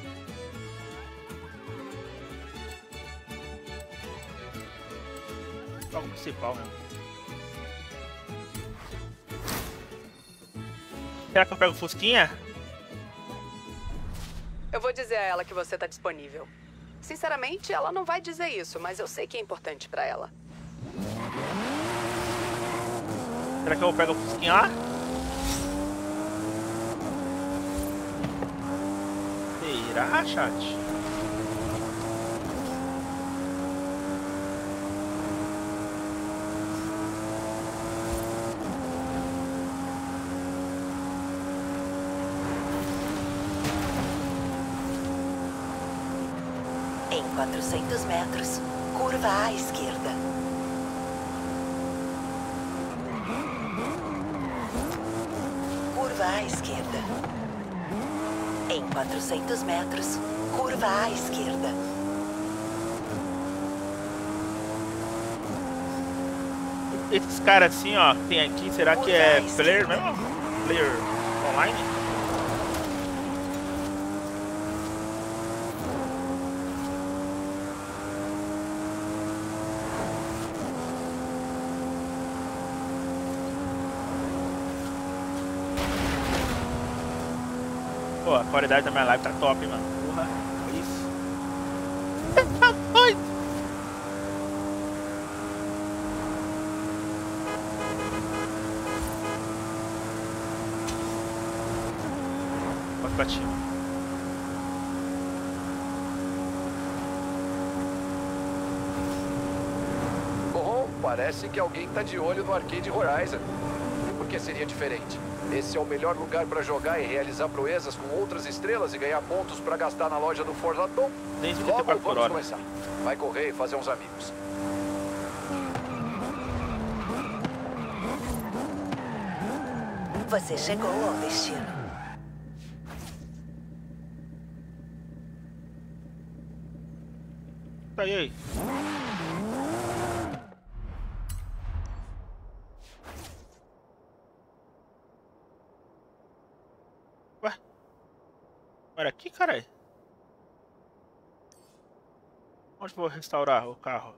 Jogo principal mesmo. Será que eu pego o Fusquinha? Eu vou dizer a ela que você tá disponível. Sinceramente, ela não vai dizer isso, mas eu sei que é importante pra ela. Será que eu pego o fusquinha lá? Será, chat? Em 400 metros, curva à esquerda. Curva à esquerda. Em 400 metros, curva à esquerda. Esses caras assim, ó, que tem aqui, será que é player mesmo? Player online? Pô, a qualidade da minha live tá top, mano. Porra, é isso. Ai. Pode pra cima. Bom, parece que alguém tá de olho no Arcade Horizon. E por que seria diferente? Esse é o melhor lugar para jogar e realizar proezas com outras estrelas e ganhar pontos para gastar na loja do Forza Tom. Logo vamos começar. Vai correr e fazer uns amigos. Você chegou ao destino. Tá aí. Ué? Olha aqui, caralho. Onde vou restaurar o carro?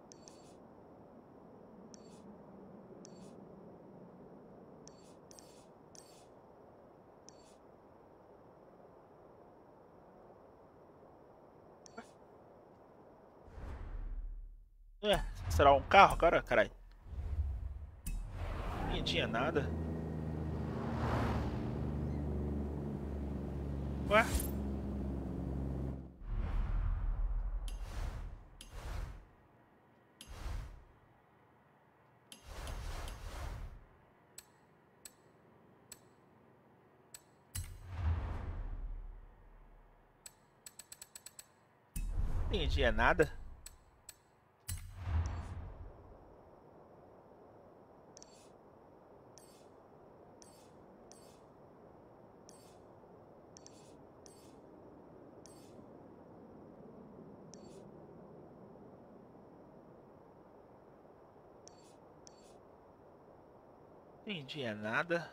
Será um carro agora, caralho? Não tinha nada. Ué? Não entendi nada. Entendi nada.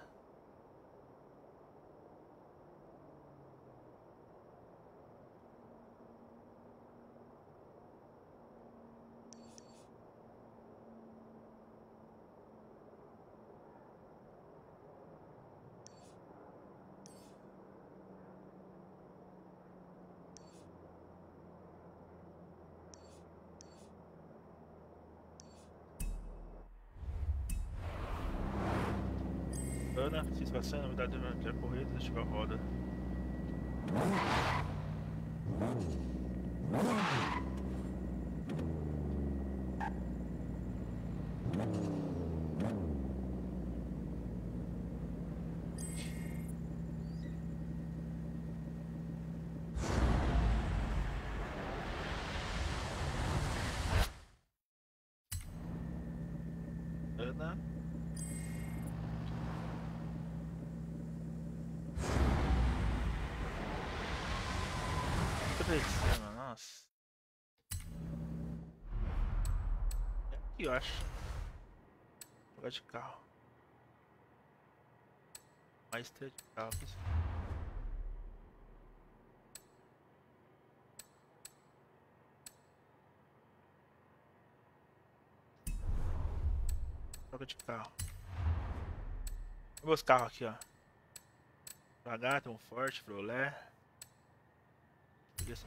Ana, satisfação, novidade da corrida, deixa a roda. Ana. Nossa. É aqui, eu acho. Vou jogar de carro. Mais de carro. Troca de carro. Meus carros aqui, ó. H, tem um Forte, Frolé. Beleza.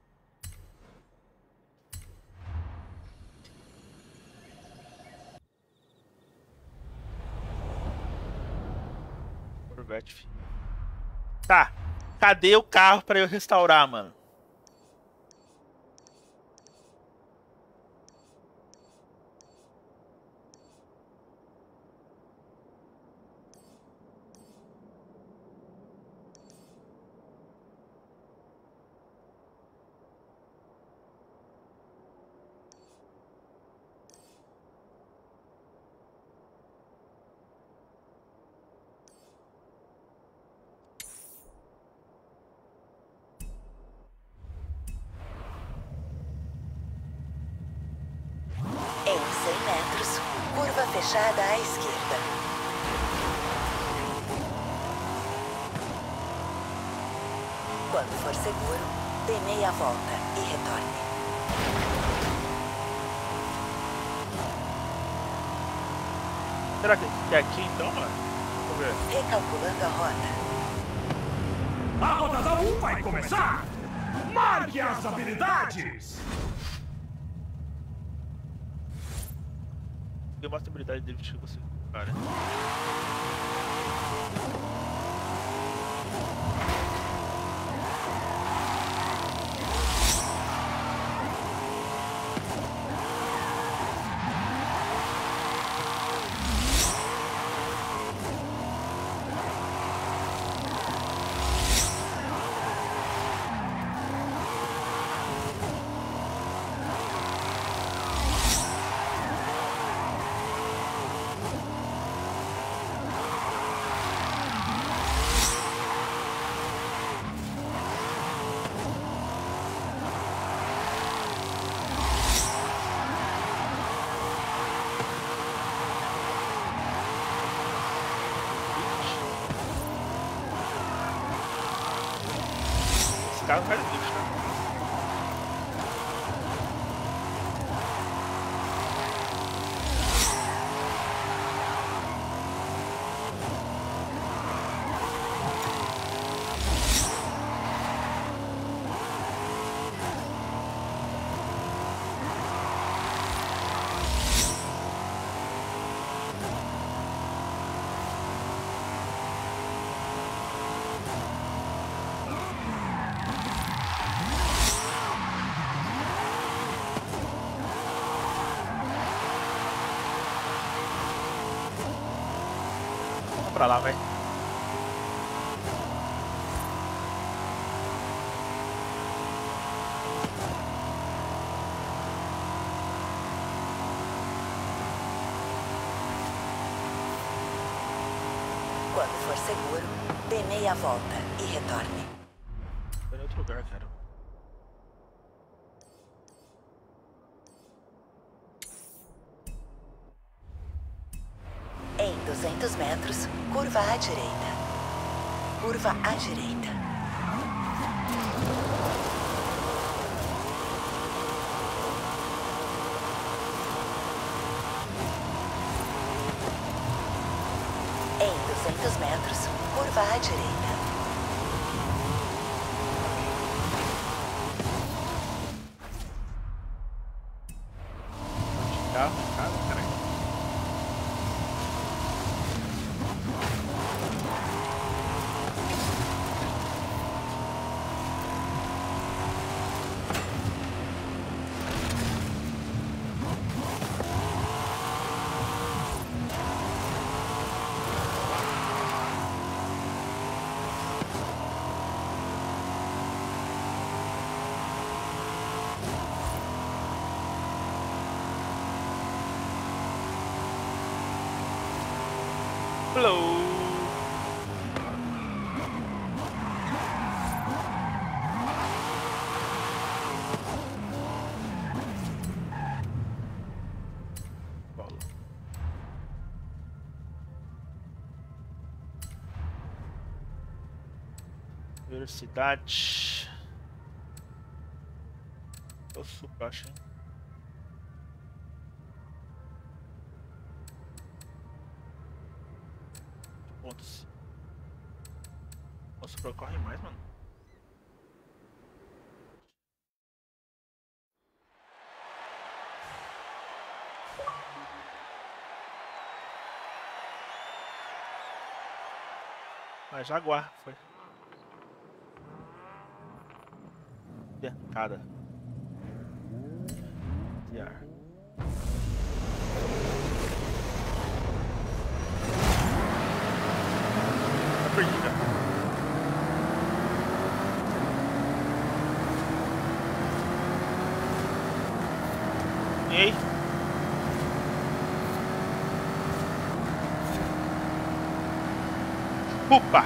Corvette, filho. Tá. Cadê o carro pra eu restaurar, mano? Em 100 metros, curva fechada à esquerda. Quando for seguro, dê meia volta e retorne. Será que é aqui então, mano? Vamos ver. Recalculando a rota. A rodada 1 vai começar! Marque as habilidades! Eu mostro a habilidade dele que você. Cara. Esse carro faz drift, né? Vamos pra lá, vai. Quando for seguro, dê meia volta e retorne. Tô em outro lugar, cara. Em 200 metros, curva à direita. Curva à direita. Em 200 metros, curva à direita. Carro, caralho. Hello. Bola. Velocidade. Eu sou baixo, hein? Pontos. Nossa, corre mais, mano. Ah, Jaguar, foi. Dentada. DR. Tá perdida. E aí? Opa!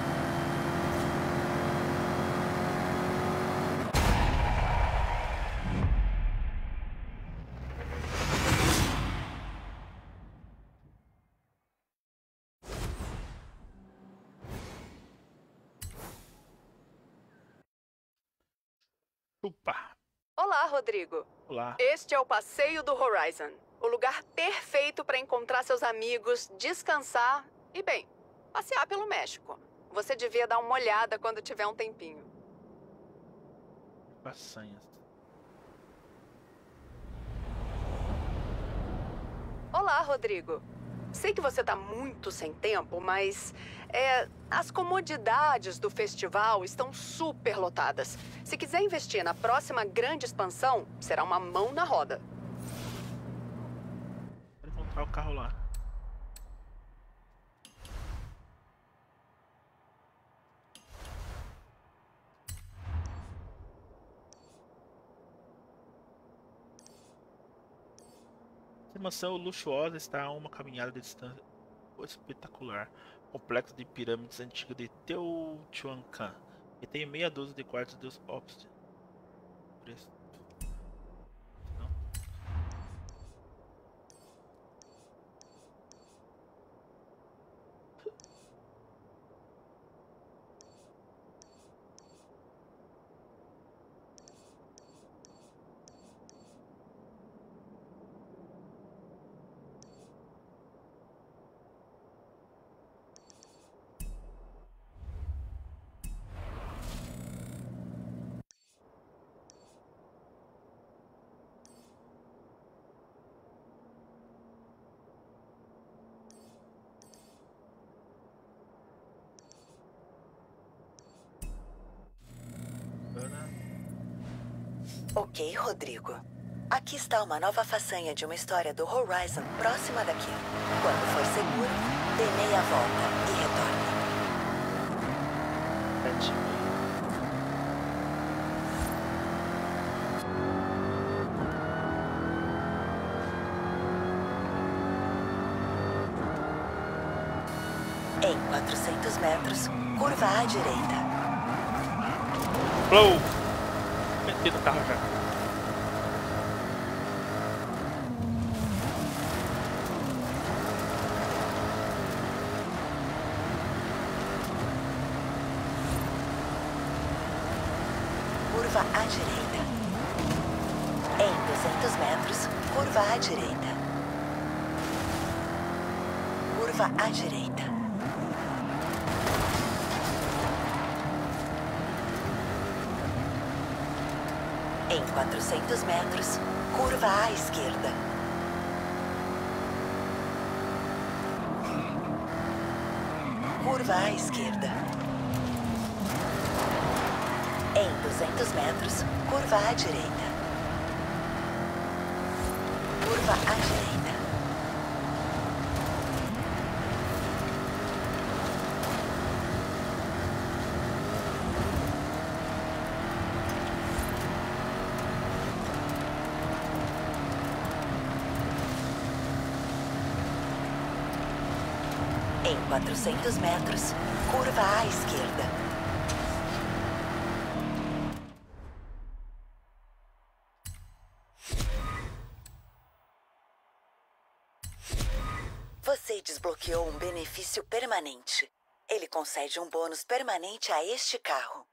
Opa! Olá, Rodrigo. Olá. Este é o Passeio do Horizon. O lugar perfeito para encontrar seus amigos, descansar e, bem, passear pelo México. Você devia dar uma olhada quando tiver um tempinho. Façanhas. Olá, Rodrigo. Sei que você tá muito sem tempo, mas as comodidades do festival estão super lotadas. Se quiser investir na próxima grande expansão, será uma mão na roda. Vou encontrar o carro lá. Essa mansão luxuosa está a uma caminhada de distância espetacular. Complexo de pirâmides antigas de Teotihuacan. E tem meia dúzia de quartos de obsidian. Preço. Não. Ok, Rodrigo. Aqui está uma nova façanha de uma história do Horizon próxima daqui. Quando for seguro, dê meia volta e retorne. Em 400 metros, curva à direita. Flow! Meti no carro já. Curva à direita. Em 200 metros, curva à direita. Curva à direita. Em 400 metros, curva à esquerda. Curva à esquerda. Em 200 metros, curva à direita. Curva à direita. Em 400 metros, curva à esquerda. Você desbloqueou um benefício permanente. Ele concede um bônus permanente a este carro.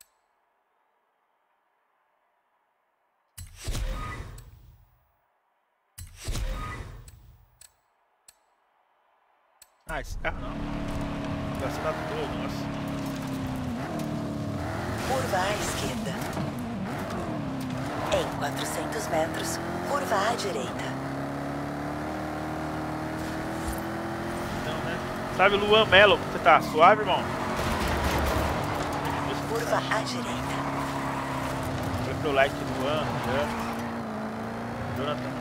Ah, esse carro não. Gastado todo, nossa. Curva à esquerda. Em 400 metros, curva à direita. Não, né? Sabe, Luan Melo, você tá suave, irmão? Curva à direita. Foi pro like do Luan, Jonathan.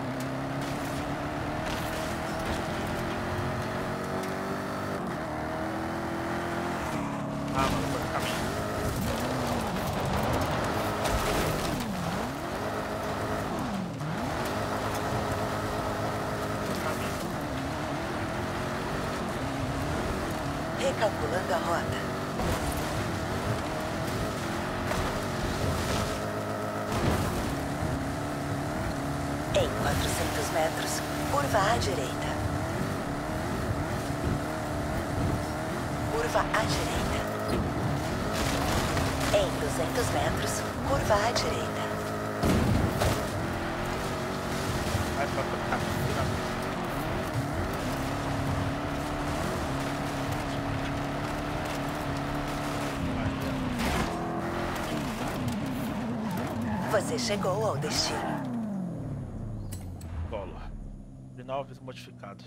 Ah, mano, foi no caminho. Recalculando a rota. Em 400 metros, curva à direita. Curva à direita. Em 200 metros, curva à direita. Vai pra cá. Você chegou ao destino. Solo. De novos modificado.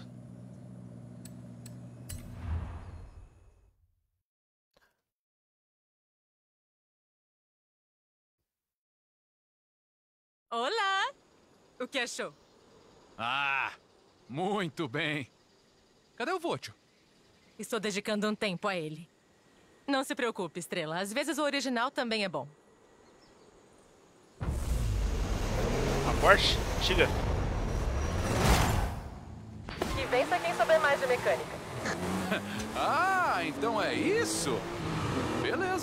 Olá! O que achou? Ah, muito bem. Cadê o Vocho? Estou dedicando um tempo a ele. Não se preocupe, Estrela. Às vezes o original também é bom. A Porsche? Chega. Que vença quem souber mais de mecânica. Ah, então é isso? Beleza.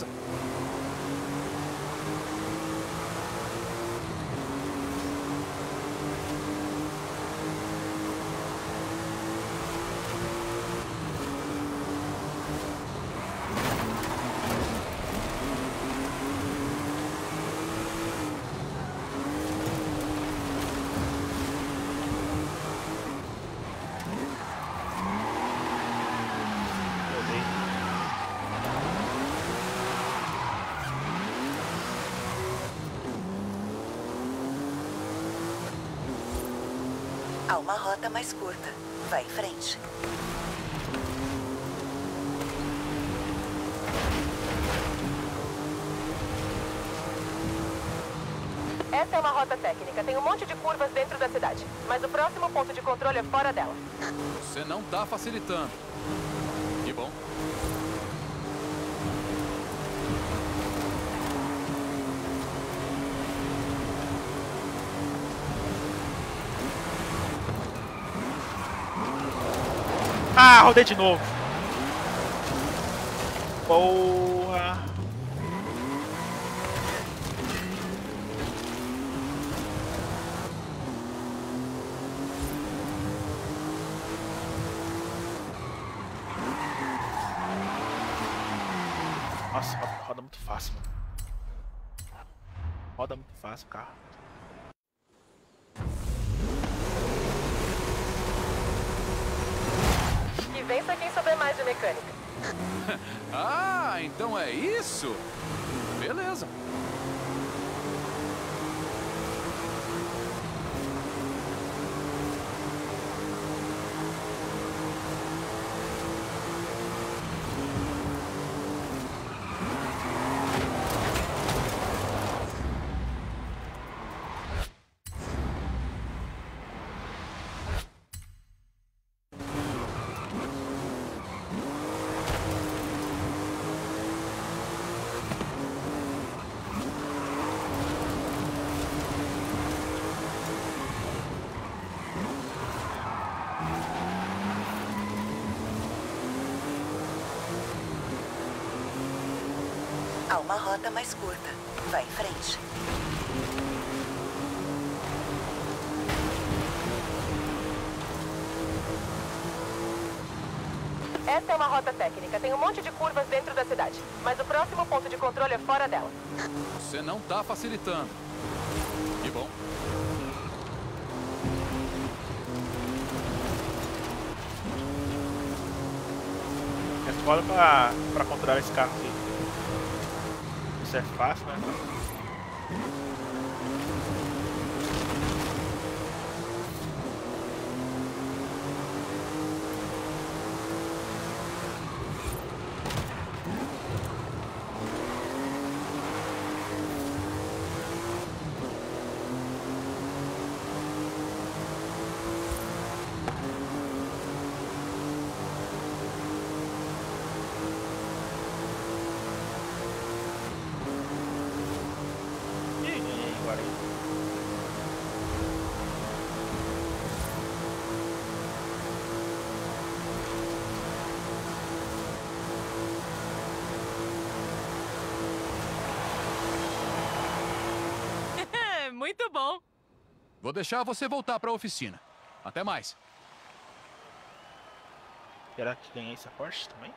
Há uma rota mais curta. Vai em frente. Essa é uma rota técnica. Tem um monte de curvas dentro da cidade. Mas o próximo ponto de controle é fora dela. Você não tá facilitando. Que bom. Ah, rodei de novo. Porra. Nossa, roda muito fácil, mano. Roda muito fácil o carro. Que vença quem souber mais de mecânica. Ah, então é isso? Beleza. Há uma rota mais curta. Vai em frente. Essa é uma rota técnica. Tem um monte de curvas dentro da cidade. Mas o próximo ponto de controle é fora dela. Você não tá facilitando. Que bom. É foda pra controlar esse carro aqui. Isso é fácil, né? muito bom. Vou deixar você voltar para a oficina. Até mais. Será que ganhei essa Porsche também?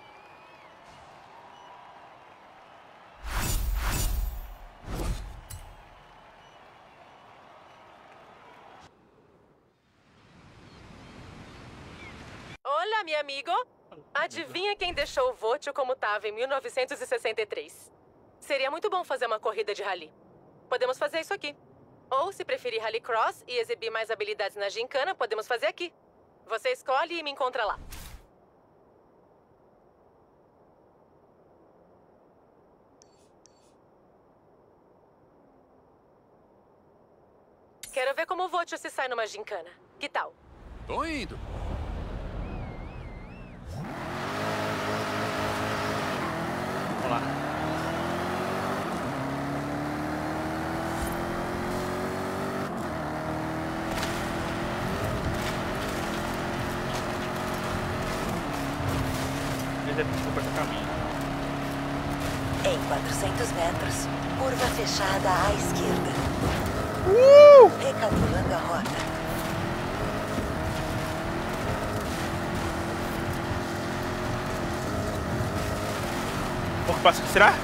Olá, meu amigo. Adivinha quem deixou o Votio como estava em 1963? Seria muito bom fazer uma corrida de rally. Podemos fazer isso aqui. Ou, se preferir rallycross e exibir mais habilidades na gincana, podemos fazer aqui. Você escolhe e me encontra lá. Quero ver como o Votio se sai numa gincana. Que tal? Tô indo. Vamos lá. Em 400 metros, curva fechada à esquerda. Recalculando a rota. Qual que passo que será?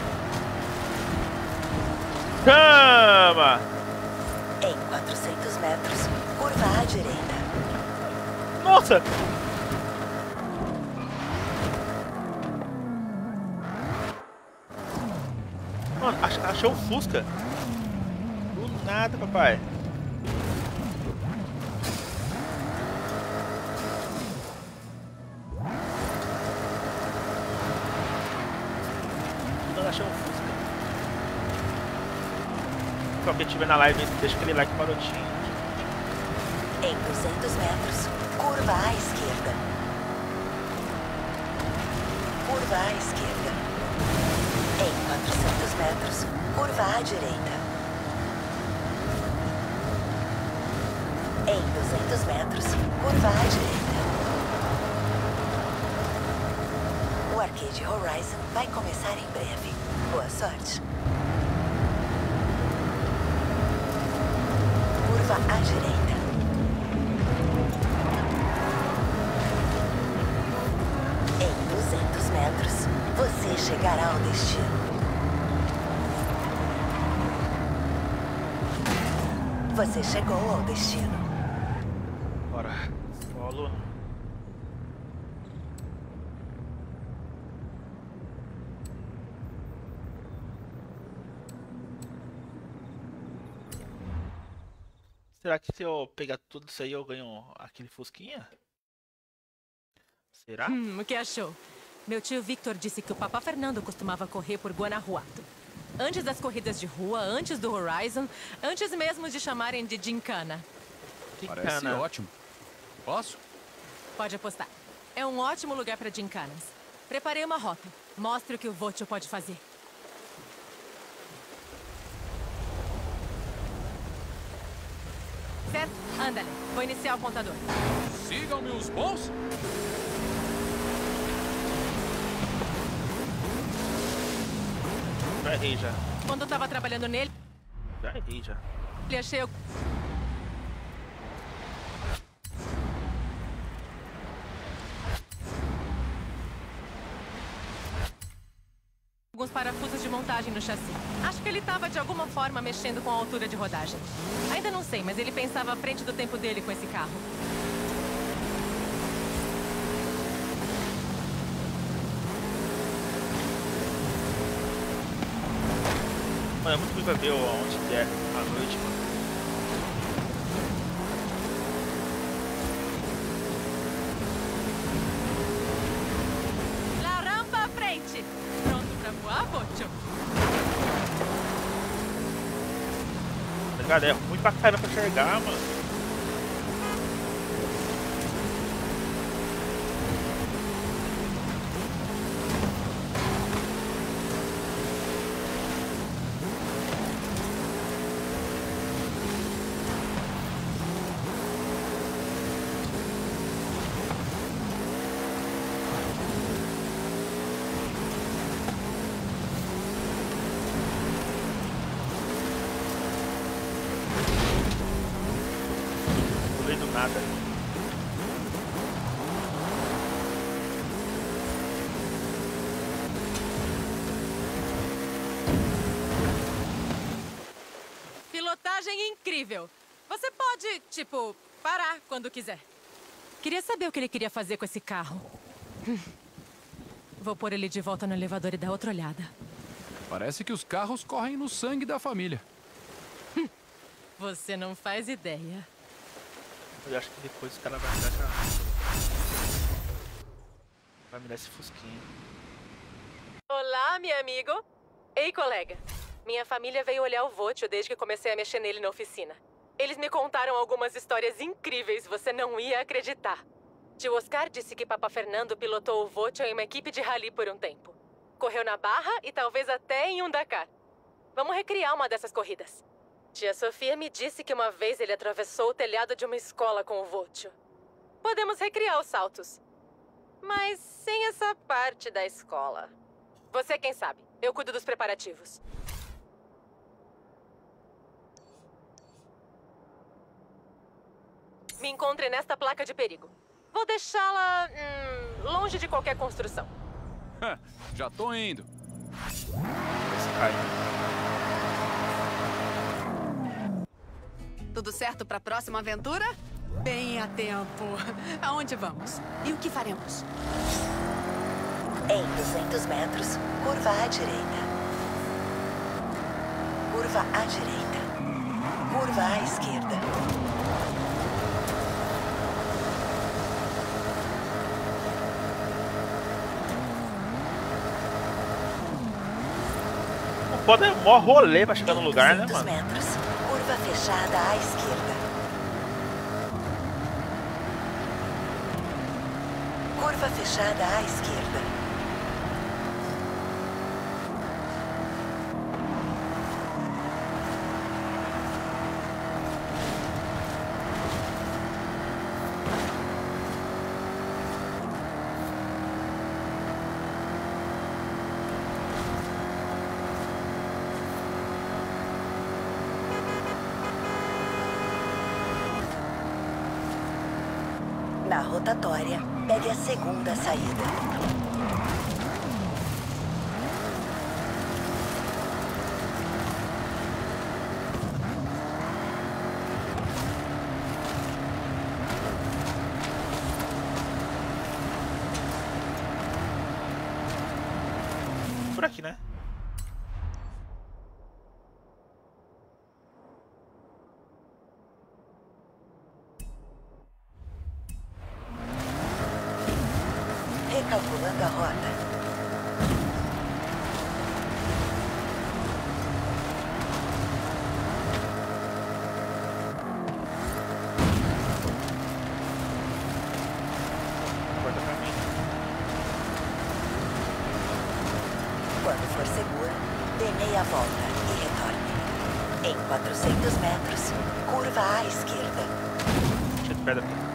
Chama! Em 400 metros, curva à direita. Nossa! Mano, achou um Fusca. Do nada, papai. Do nada achou um Fusca. Se alguém estiver na live, deixa aquele like marotinho. Em 200 metros, curva à esquerda. Curva à esquerda. Em 400 metros, curva à direita. Em 200 metros, curva à direita. O Arcade Horizon vai começar em breve. Boa sorte. Curva à direita. Em 200 metros, você chegará ao destino. Você chegou ao destino. Bora. Solo. Será que se eu pegar tudo isso aí eu ganho aquele fusquinha? Será? O que achou? Meu tio Victor disse que o Papa Fernando costumava correr por Guanajuato. Antes das corridas de rua, antes do Horizon, antes mesmo de chamarem de gincana. Parece ótimo. Posso? Pode apostar. É um ótimo lugar para gincanas. Preparei uma rota. Mostre o que o Votio pode fazer. Certo? Andale. Vou iniciar o contador. Sigam-me os bons. Já errei já. Quando eu tava trabalhando nele... Já errei já. Ele achei... alguns parafusos de montagem no chassi. Acho que ele estava de alguma forma mexendo com a altura de rodagem. Ainda não sei, mas ele pensava à frente do tempo dele com esse carro. Mano, é muito ruim pra ver onde que é à noite, mano. La rampa à frente! Pronto pra voar, Votio? Tá ligado? É ruim pra caramba pra enxergar, mano. nada. Pilotagem incrível. Você pode, tipo, parar quando quiser. Queria saber o que ele queria fazer com esse carro. Vou pôr ele de volta no elevador e dar outra olhada. Parece que os carros correm no sangue da família. Você não faz ideia. Eu acho que depois o cara vai me dar vai me dar esse fusquinha. Olá, meu amigo. Ei, colega. Minha família veio olhar o Votio desde que comecei a mexer nele na oficina. Eles me contaram algumas histórias incríveis, você não ia acreditar. Tio Oscar disse que Papa Fernando pilotou o Votio em uma equipe de rally por um tempo. Correu na Barra e talvez até em um Dakar. Vamos recriar uma dessas corridas. Tia Sofia me disse que uma vez ele atravessou o telhado de uma escola com o Votio. Podemos recriar os saltos. Mas sem essa parte da escola. Você quem sabe. Eu cuido dos preparativos. Me encontre nesta placa de perigo. Vou deixá-la longe de qualquer construção. Já tô indo. Tudo certo para a próxima aventura? Bem a tempo. Aonde vamos? E o que faremos? Em 200 metros, curva à direita. Curva à direita. Curva à esquerda. Pode dar mó rolê pra chegar no lugar, né, 200 mano? metros, curva fechada à esquerda. Curva fechada à esquerda. Na rotatória, pegue a segunda saída. Por aqui, né? Recalculando a rota. Corta pra mim. Quando for seguro, dê meia volta e retorne. Em 400 metros, curva à esquerda. Cheio de pedra aqui.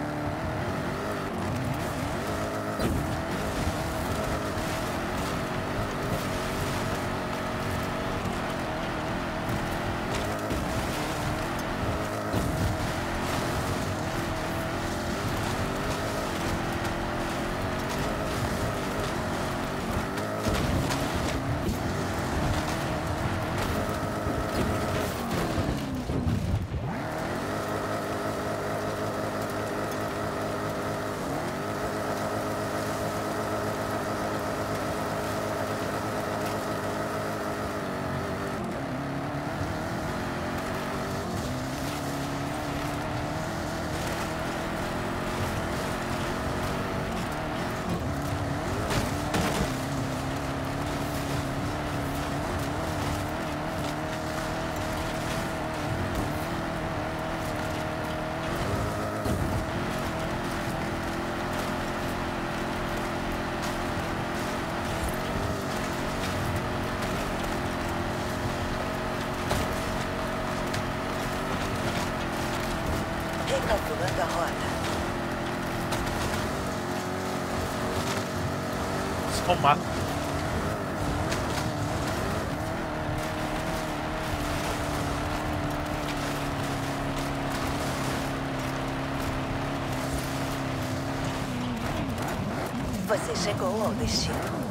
Recalculando a rota. Só mato. Você chegou ao destino.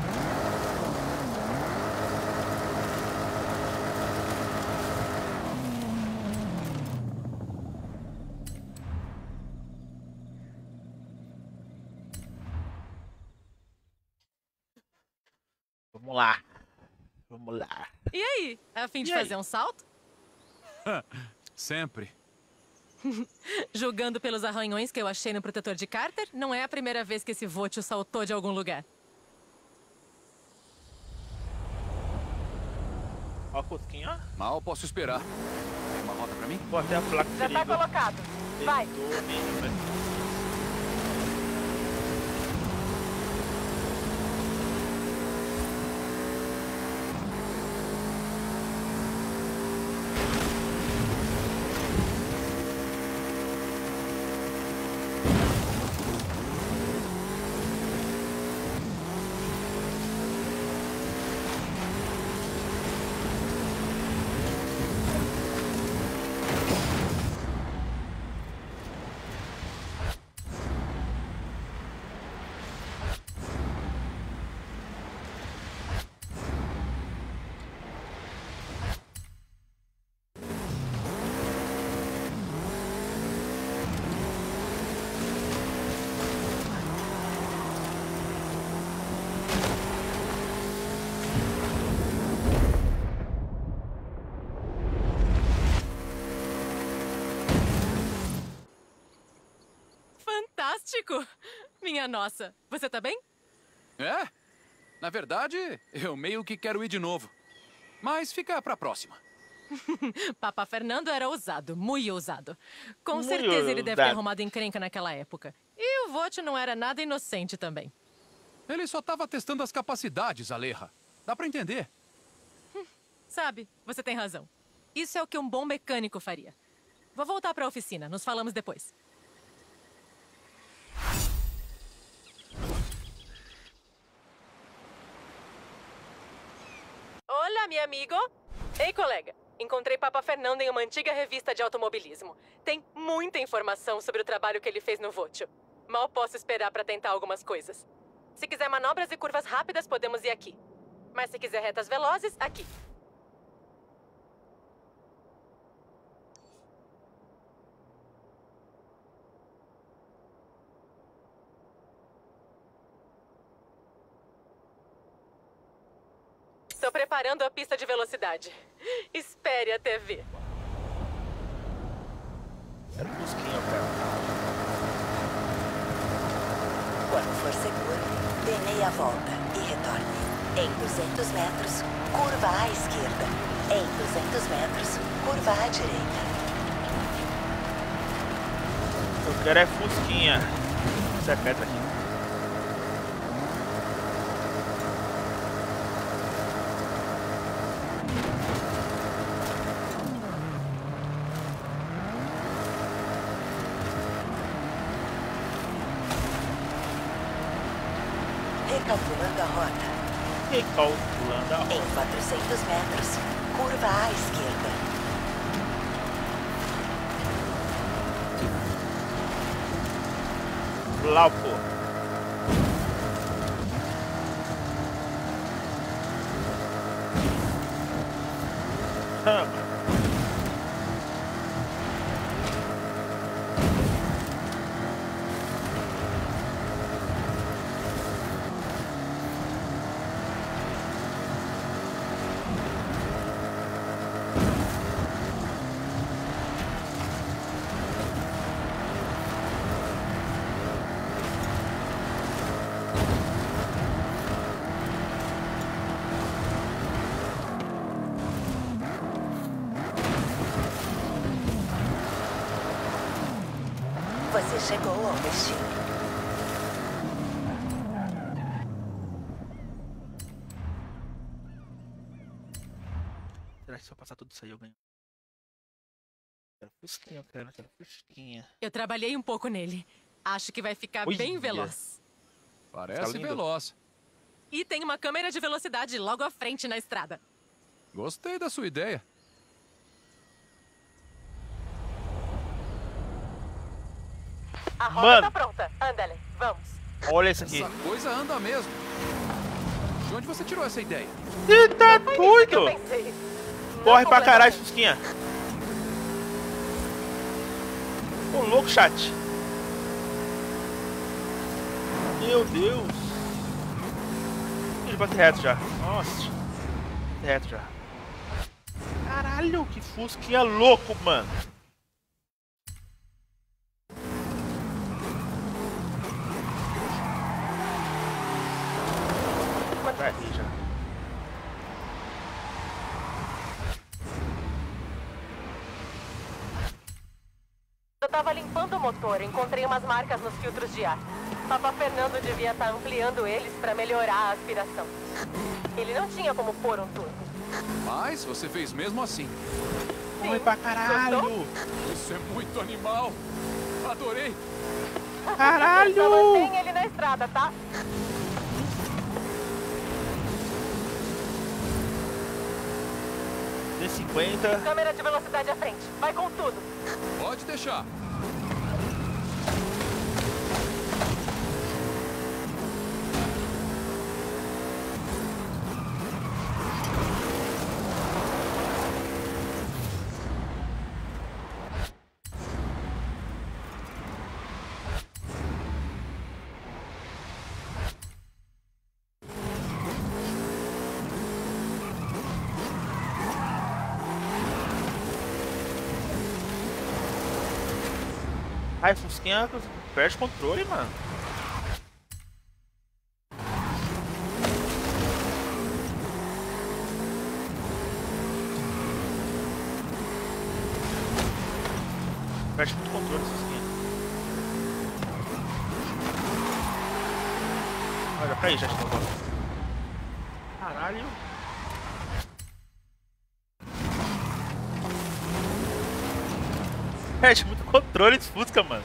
Vamos lá. Vamos lá. E aí? A fim de fazer um salto? Sempre. Julgando pelos arranhões que eu achei no protetor de Carter, não é a primeira vez que esse Vótil saltou de algum lugar. Ó, Cusquinho, ó. Mal posso esperar. Tem uma rota pra mim? Pô, até a placa Já tá colocado. Vai. Fantástico! Minha nossa, você tá bem? É? Na verdade, eu meio que quero ir de novo. Mas fica pra próxima. Papa Fernando era ousado, muito ousado. Com Muito certeza ele deve ter ousado. arrumado encrenca naquela época. E o Vótil não era nada inocente também. Ele só tava testando as capacidades, Aleja. Dá pra entender. Sabe, você tem razão. Isso é o que um bom mecânico faria. Vou voltar pra oficina, nos falamos depois. Olá, meu amigo. Ei, colega. Encontrei Papa Fernando em uma antiga revista de automobilismo. Tem muita informação sobre o trabalho que ele fez no Vótil. Mal posso esperar para tentar algumas coisas. Se quiser manobras e curvas rápidas, podemos ir aqui. Mas se quiser retas velozes, aqui. Estou preparando a pista de velocidade. Espere até ver. Era Cusquinho, cara. Quando for seguro, dê meia volta e retorne. Em 200 metros, curva à esquerda. Em 200 metros, curva à direita. Eu quero é Fusquinha. Essa é pedra aqui. Recalculando a rota. Recalculando a rota. Em 400 metros, curva à esquerda. Lá, pô. Rama. Você chegou ao destino. Será que se eu passar tudo isso aí eu ganho? Quero Fusquinha, quero Fusquinha. Eu trabalhei um pouco nele. Acho que vai ficar Ui, bem veloz. Parece lindo. veloz. E tem uma câmera de velocidade logo à frente na estrada. Gostei da sua ideia. A roda Mano. tá pronta. Andale, vamos. Olha isso aqui. Essa coisa anda mesmo. De onde você tirou essa ideia? Você tá doido? Pensei. Corre Não pra caralho, completamente. Fusquinha. Ô, louco, chat. Meu Deus. Ele bate reto já. Nossa. Reto já. Caralho, que Fusquinha louco, mano. Vai aqui já. Eu tava limpando o motor, encontrei umas marcas nos filtros de ar. Papa Fernando devia estar ampliando eles pra melhorar a aspiração. Ele não tinha como pôr um turbo. Mas você fez mesmo assim. Corre pra caralho. Isso é muito animal. Adorei. Caralho. Só mantém ele na estrada, tá? D50. Câmera de velocidade à frente. Vai com tudo. Pode deixar. Ai, Fusquinha perde o controle, mano. Perde muito controle, Fusquinha. Olha pra aí, já está bom. Caralho. Perde muito controle de Fusca, mano.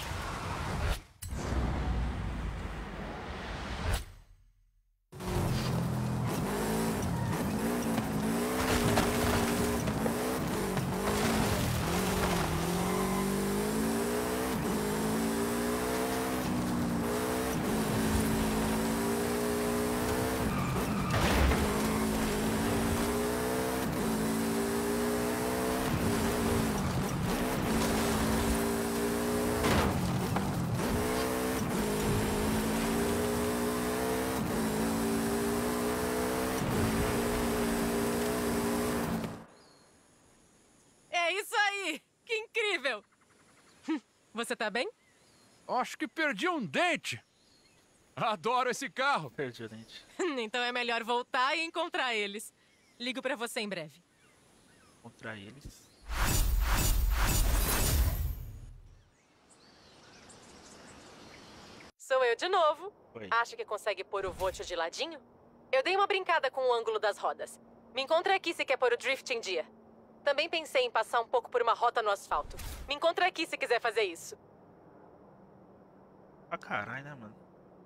É isso aí! Que incrível! Você tá bem? Acho que perdi um dente. Adoro esse carro. Perdi o dente. Então é melhor voltar e encontrar eles. Ligo pra você em breve. Contra eles. Sou eu de novo. Oi. Acha que consegue pôr o Voto de ladinho? Eu dei uma brincada com o ângulo das rodas. Me encontra aqui se quer pôr o drift em dia. Também pensei em passar um pouco por uma rota no asfalto. Me encontra aqui se quiser fazer isso. Pra caralho, né, mano?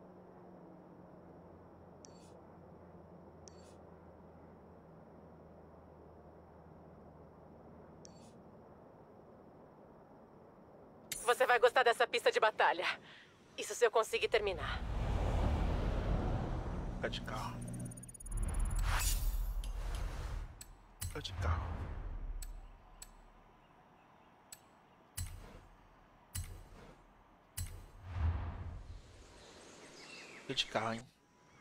Você vai gostar dessa pista de batalha. Isso se eu conseguir terminar. Fica de carro. Fica de carro. Fica de carro, hein?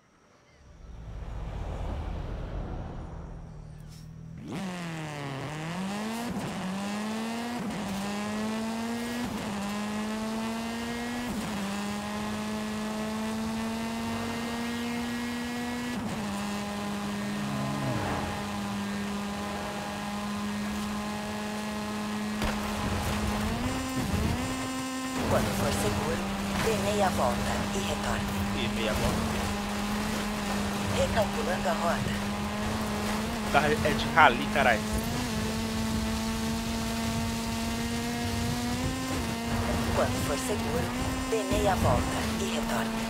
Quando for seguro, dê meia volta e retorne. E meia volta. Recalculando a rota. O carro é de rally, caralho. Quando for seguro, dê meia volta e retorne.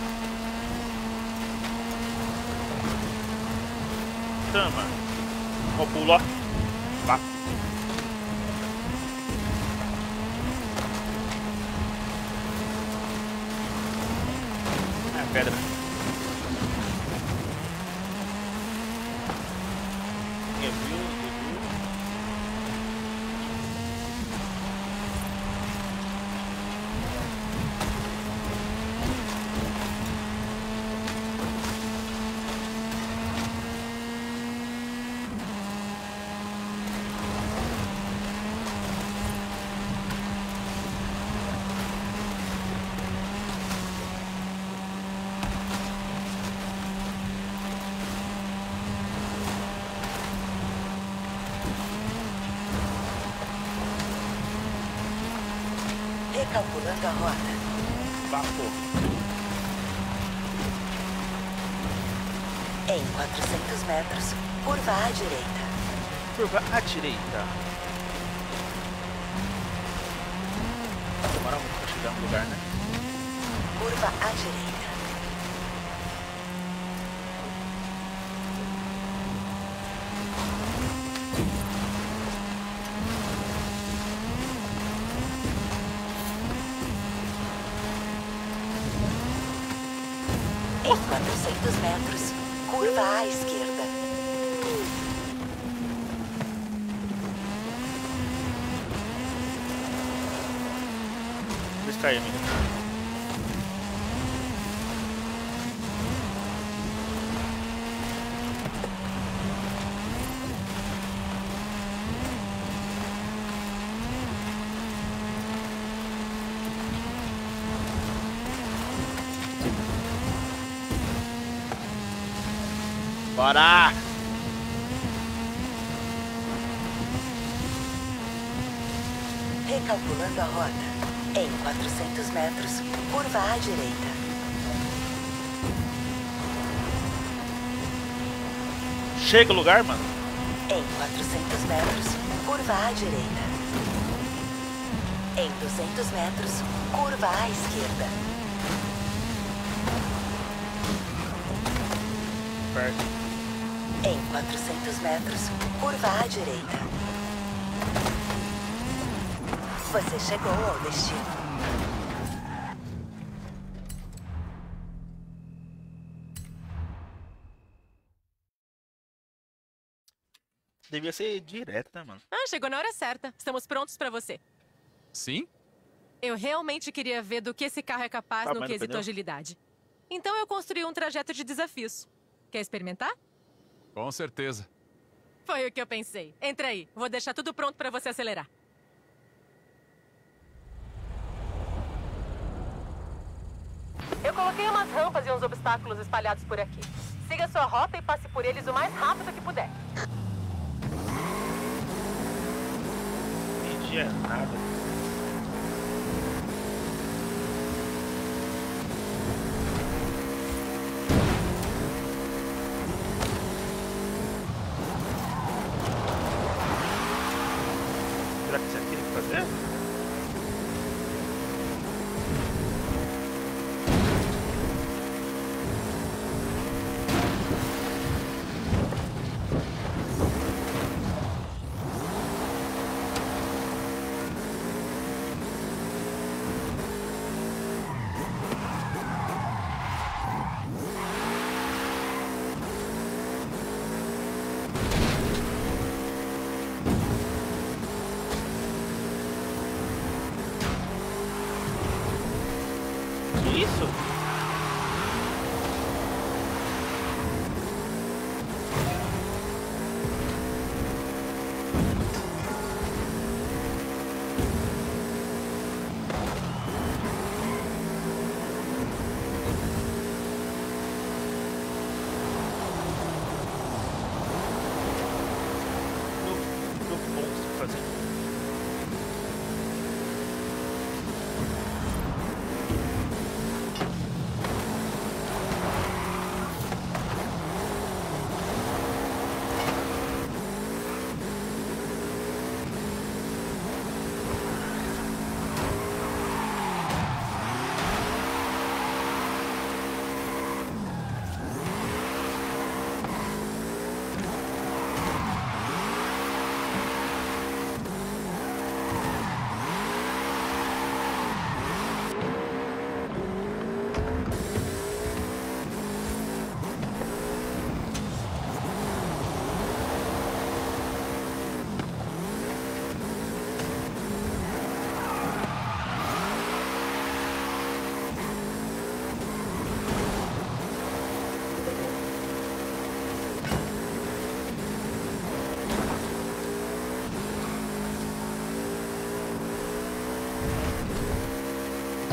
Tama. Ó, pulo, ó. Vá. pedra. Review. Recalculando a rota. Vapor. Em 400 metros, curva à direita. Curva à direita. Vai demorar muito pra chegar no lugar, né? Curva à direita. Em 400 metros, curva à esquerda. Vou extrair, amigo. Bora! Recalculando a rota. Em 400 metros, curva à direita. Chega o lugar, mano. Em 400 metros, curva à direita. Em 200 metros, curva à esquerda. Perto. Em 400 metros, curva à direita. Você chegou ao destino. Devia ser direto, né, mano? Ah, chegou na hora certa. Estamos prontos pra você. Sim? Eu realmente queria ver do que esse carro é capaz no Tamanho do quesito pneu? agilidade. Então eu construí um trajeto de desafios. Quer experimentar? Com certeza. Foi o que eu pensei. Entra aí. Vou deixar tudo pronto pra você acelerar. Eu coloquei umas rampas e uns obstáculos espalhados por aqui. Siga sua rota e passe por eles o mais rápido que puder. Não entendi nada. Será que isso aqui tem que fazer? Que isso? Do monstro fazendo.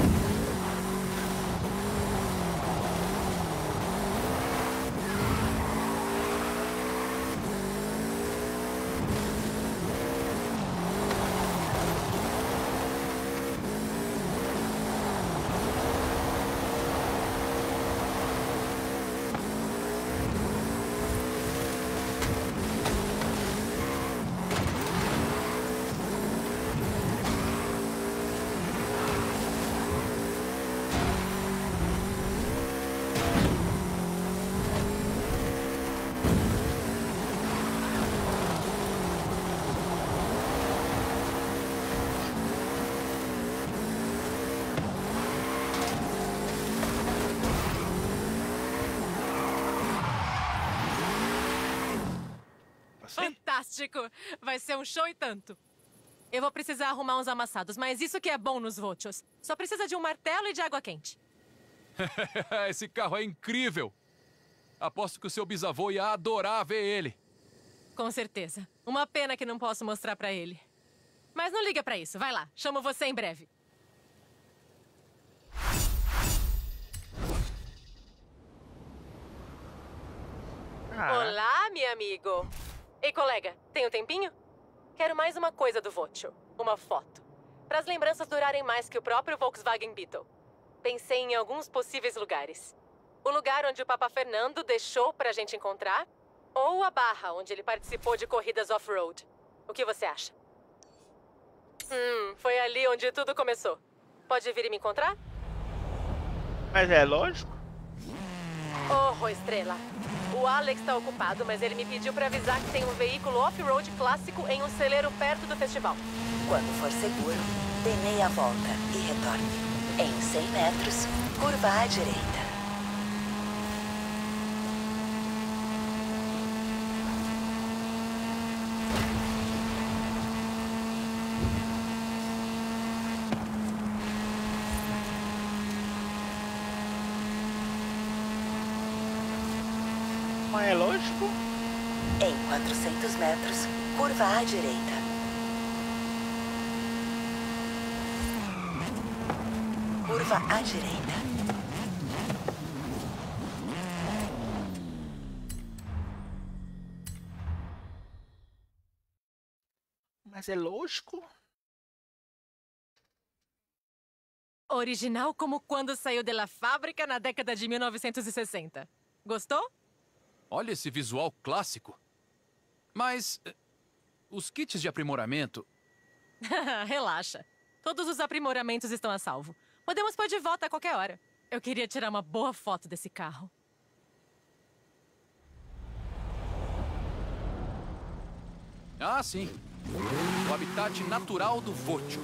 Fantástico! Vai ser um show e tanto. Eu vou precisar arrumar uns amassados, mas isso que é bom nos Votios. Só precisa de um martelo e de água quente. Esse carro é incrível! Aposto que o seu bisavô ia adorar ver ele. Com certeza. Uma pena que não posso mostrar pra ele. Mas não liga pra isso. Vai lá. Chamo você em breve. Olá, meu amigo. Ei, colega, tem um tempinho? Quero mais uma coisa do Votio. Uma foto. Para as lembranças durarem mais que o próprio Volkswagen Beetle. Pensei em alguns possíveis lugares. O lugar onde o Papa Fernando deixou pra gente encontrar, ou a barra onde ele participou de corridas off-road. O que você acha? Foi ali onde tudo começou. Pode vir e me encontrar? Mas é lógico. Oh, Estrela. O Alex tá ocupado, mas ele me pediu pra avisar que tem um veículo off-road clássico em um celeiro perto do festival. Quando for seguro, dê meia volta e retorne. Em 100 metros, curva à direita. Mas é lógico. Em 400 metros, curva à direita. Curva à direita. Mas é lógico. Original como quando saiu da fábrica na década de 1960. Gostou? Olha esse visual clássico. Mas os kits de aprimoramento... Relaxa. Todos os aprimoramentos estão a salvo. Podemos pôr de volta a qualquer hora. Eu queria tirar uma boa foto desse carro. Ah, sim. O habitat natural do Votio.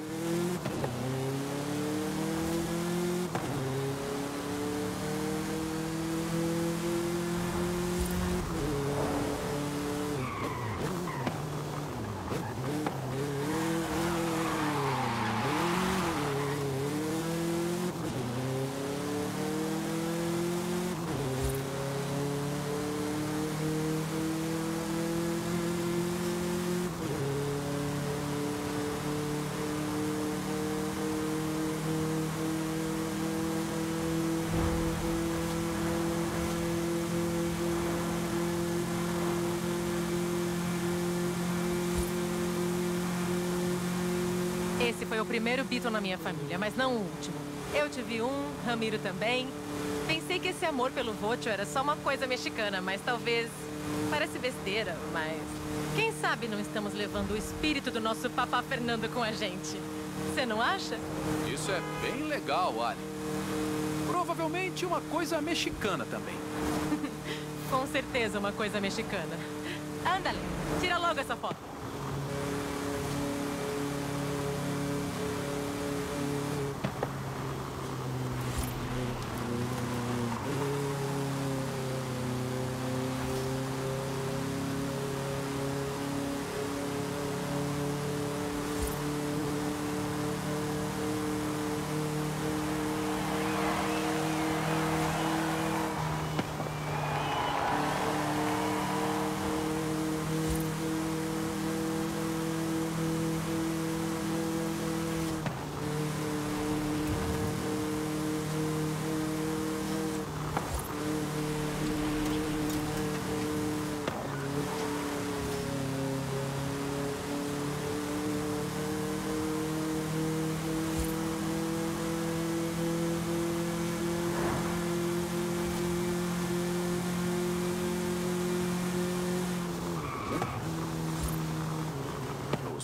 Esse foi o primeiro Beetle na minha família, mas não o último. Eu tive um, Ramiro também. Pensei que esse amor pelo Votio era só uma coisa mexicana, mas talvez... Parece besteira, mas... Quem sabe não estamos levando o espírito do nosso Papa Fernando com a gente? Você não acha? Isso é bem legal, Ali. Provavelmente uma coisa mexicana também. Com certeza uma coisa mexicana. Ándale, tira logo essa foto.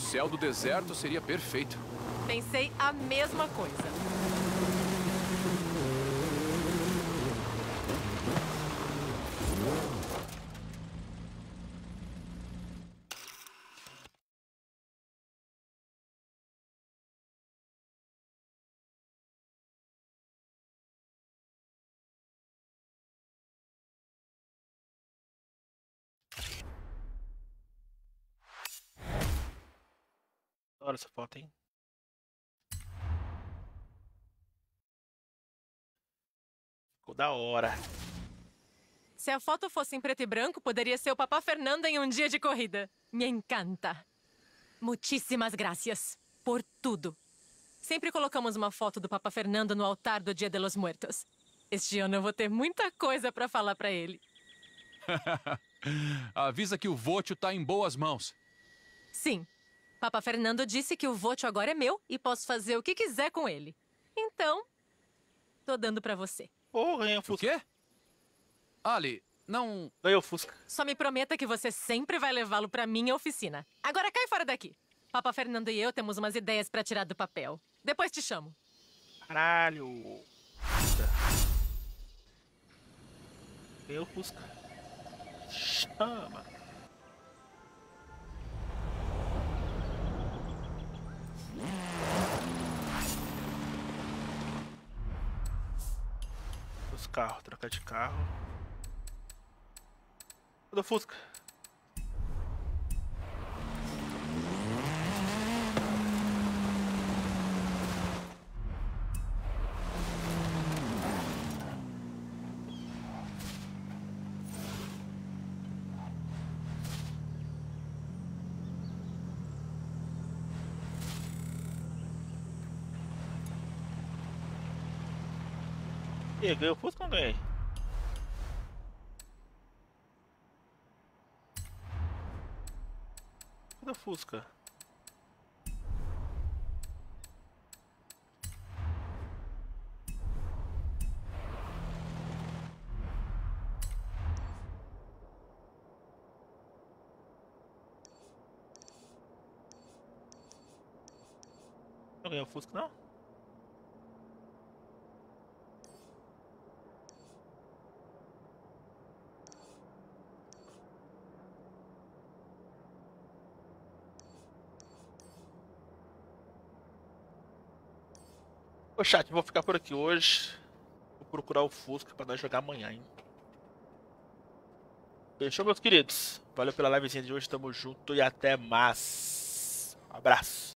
céu do deserto seria perfeito. Pensei a mesma coisa. Olha essa foto, hein? Ficou da hora. Se a foto fosse em preto e branco, poderia ser o Papá Fernando em um dia de corrida. Me encanta. Muitíssimas gracias por tudo. Sempre colocamos uma foto do Papá Fernando no altar do Dia de los Muertos. Este ano eu vou ter muita coisa pra falar pra ele. Avisa que o Vocho tá em boas mãos. Sim. Papa Fernando disse que o Vocho agora é meu e posso fazer o que quiser com ele. Então, tô dando pra você. Oh, ganhei o O Fusca. quê? Ali, não... Ganhei o Fusca. Só me prometa que você sempre vai levá-lo pra minha oficina. Agora cai fora daqui. Papa Fernando e eu temos umas ideias pra tirar do papel. Depois te chamo. Caralho. Ganhei o Fusca. Chama. Os carros, trocar de carro. Cadê o Fusca? E aí, ganhei o Fusca ou não ganhei? Cadê o Fusca? Não ganhei o Fusca, não? Ô chat, vou ficar por aqui hoje. Vou procurar o Fusca pra nós jogar amanhã, hein? Fechou, meus queridos? Valeu pela livezinha de hoje, tamo junto e até mais. Um abraço.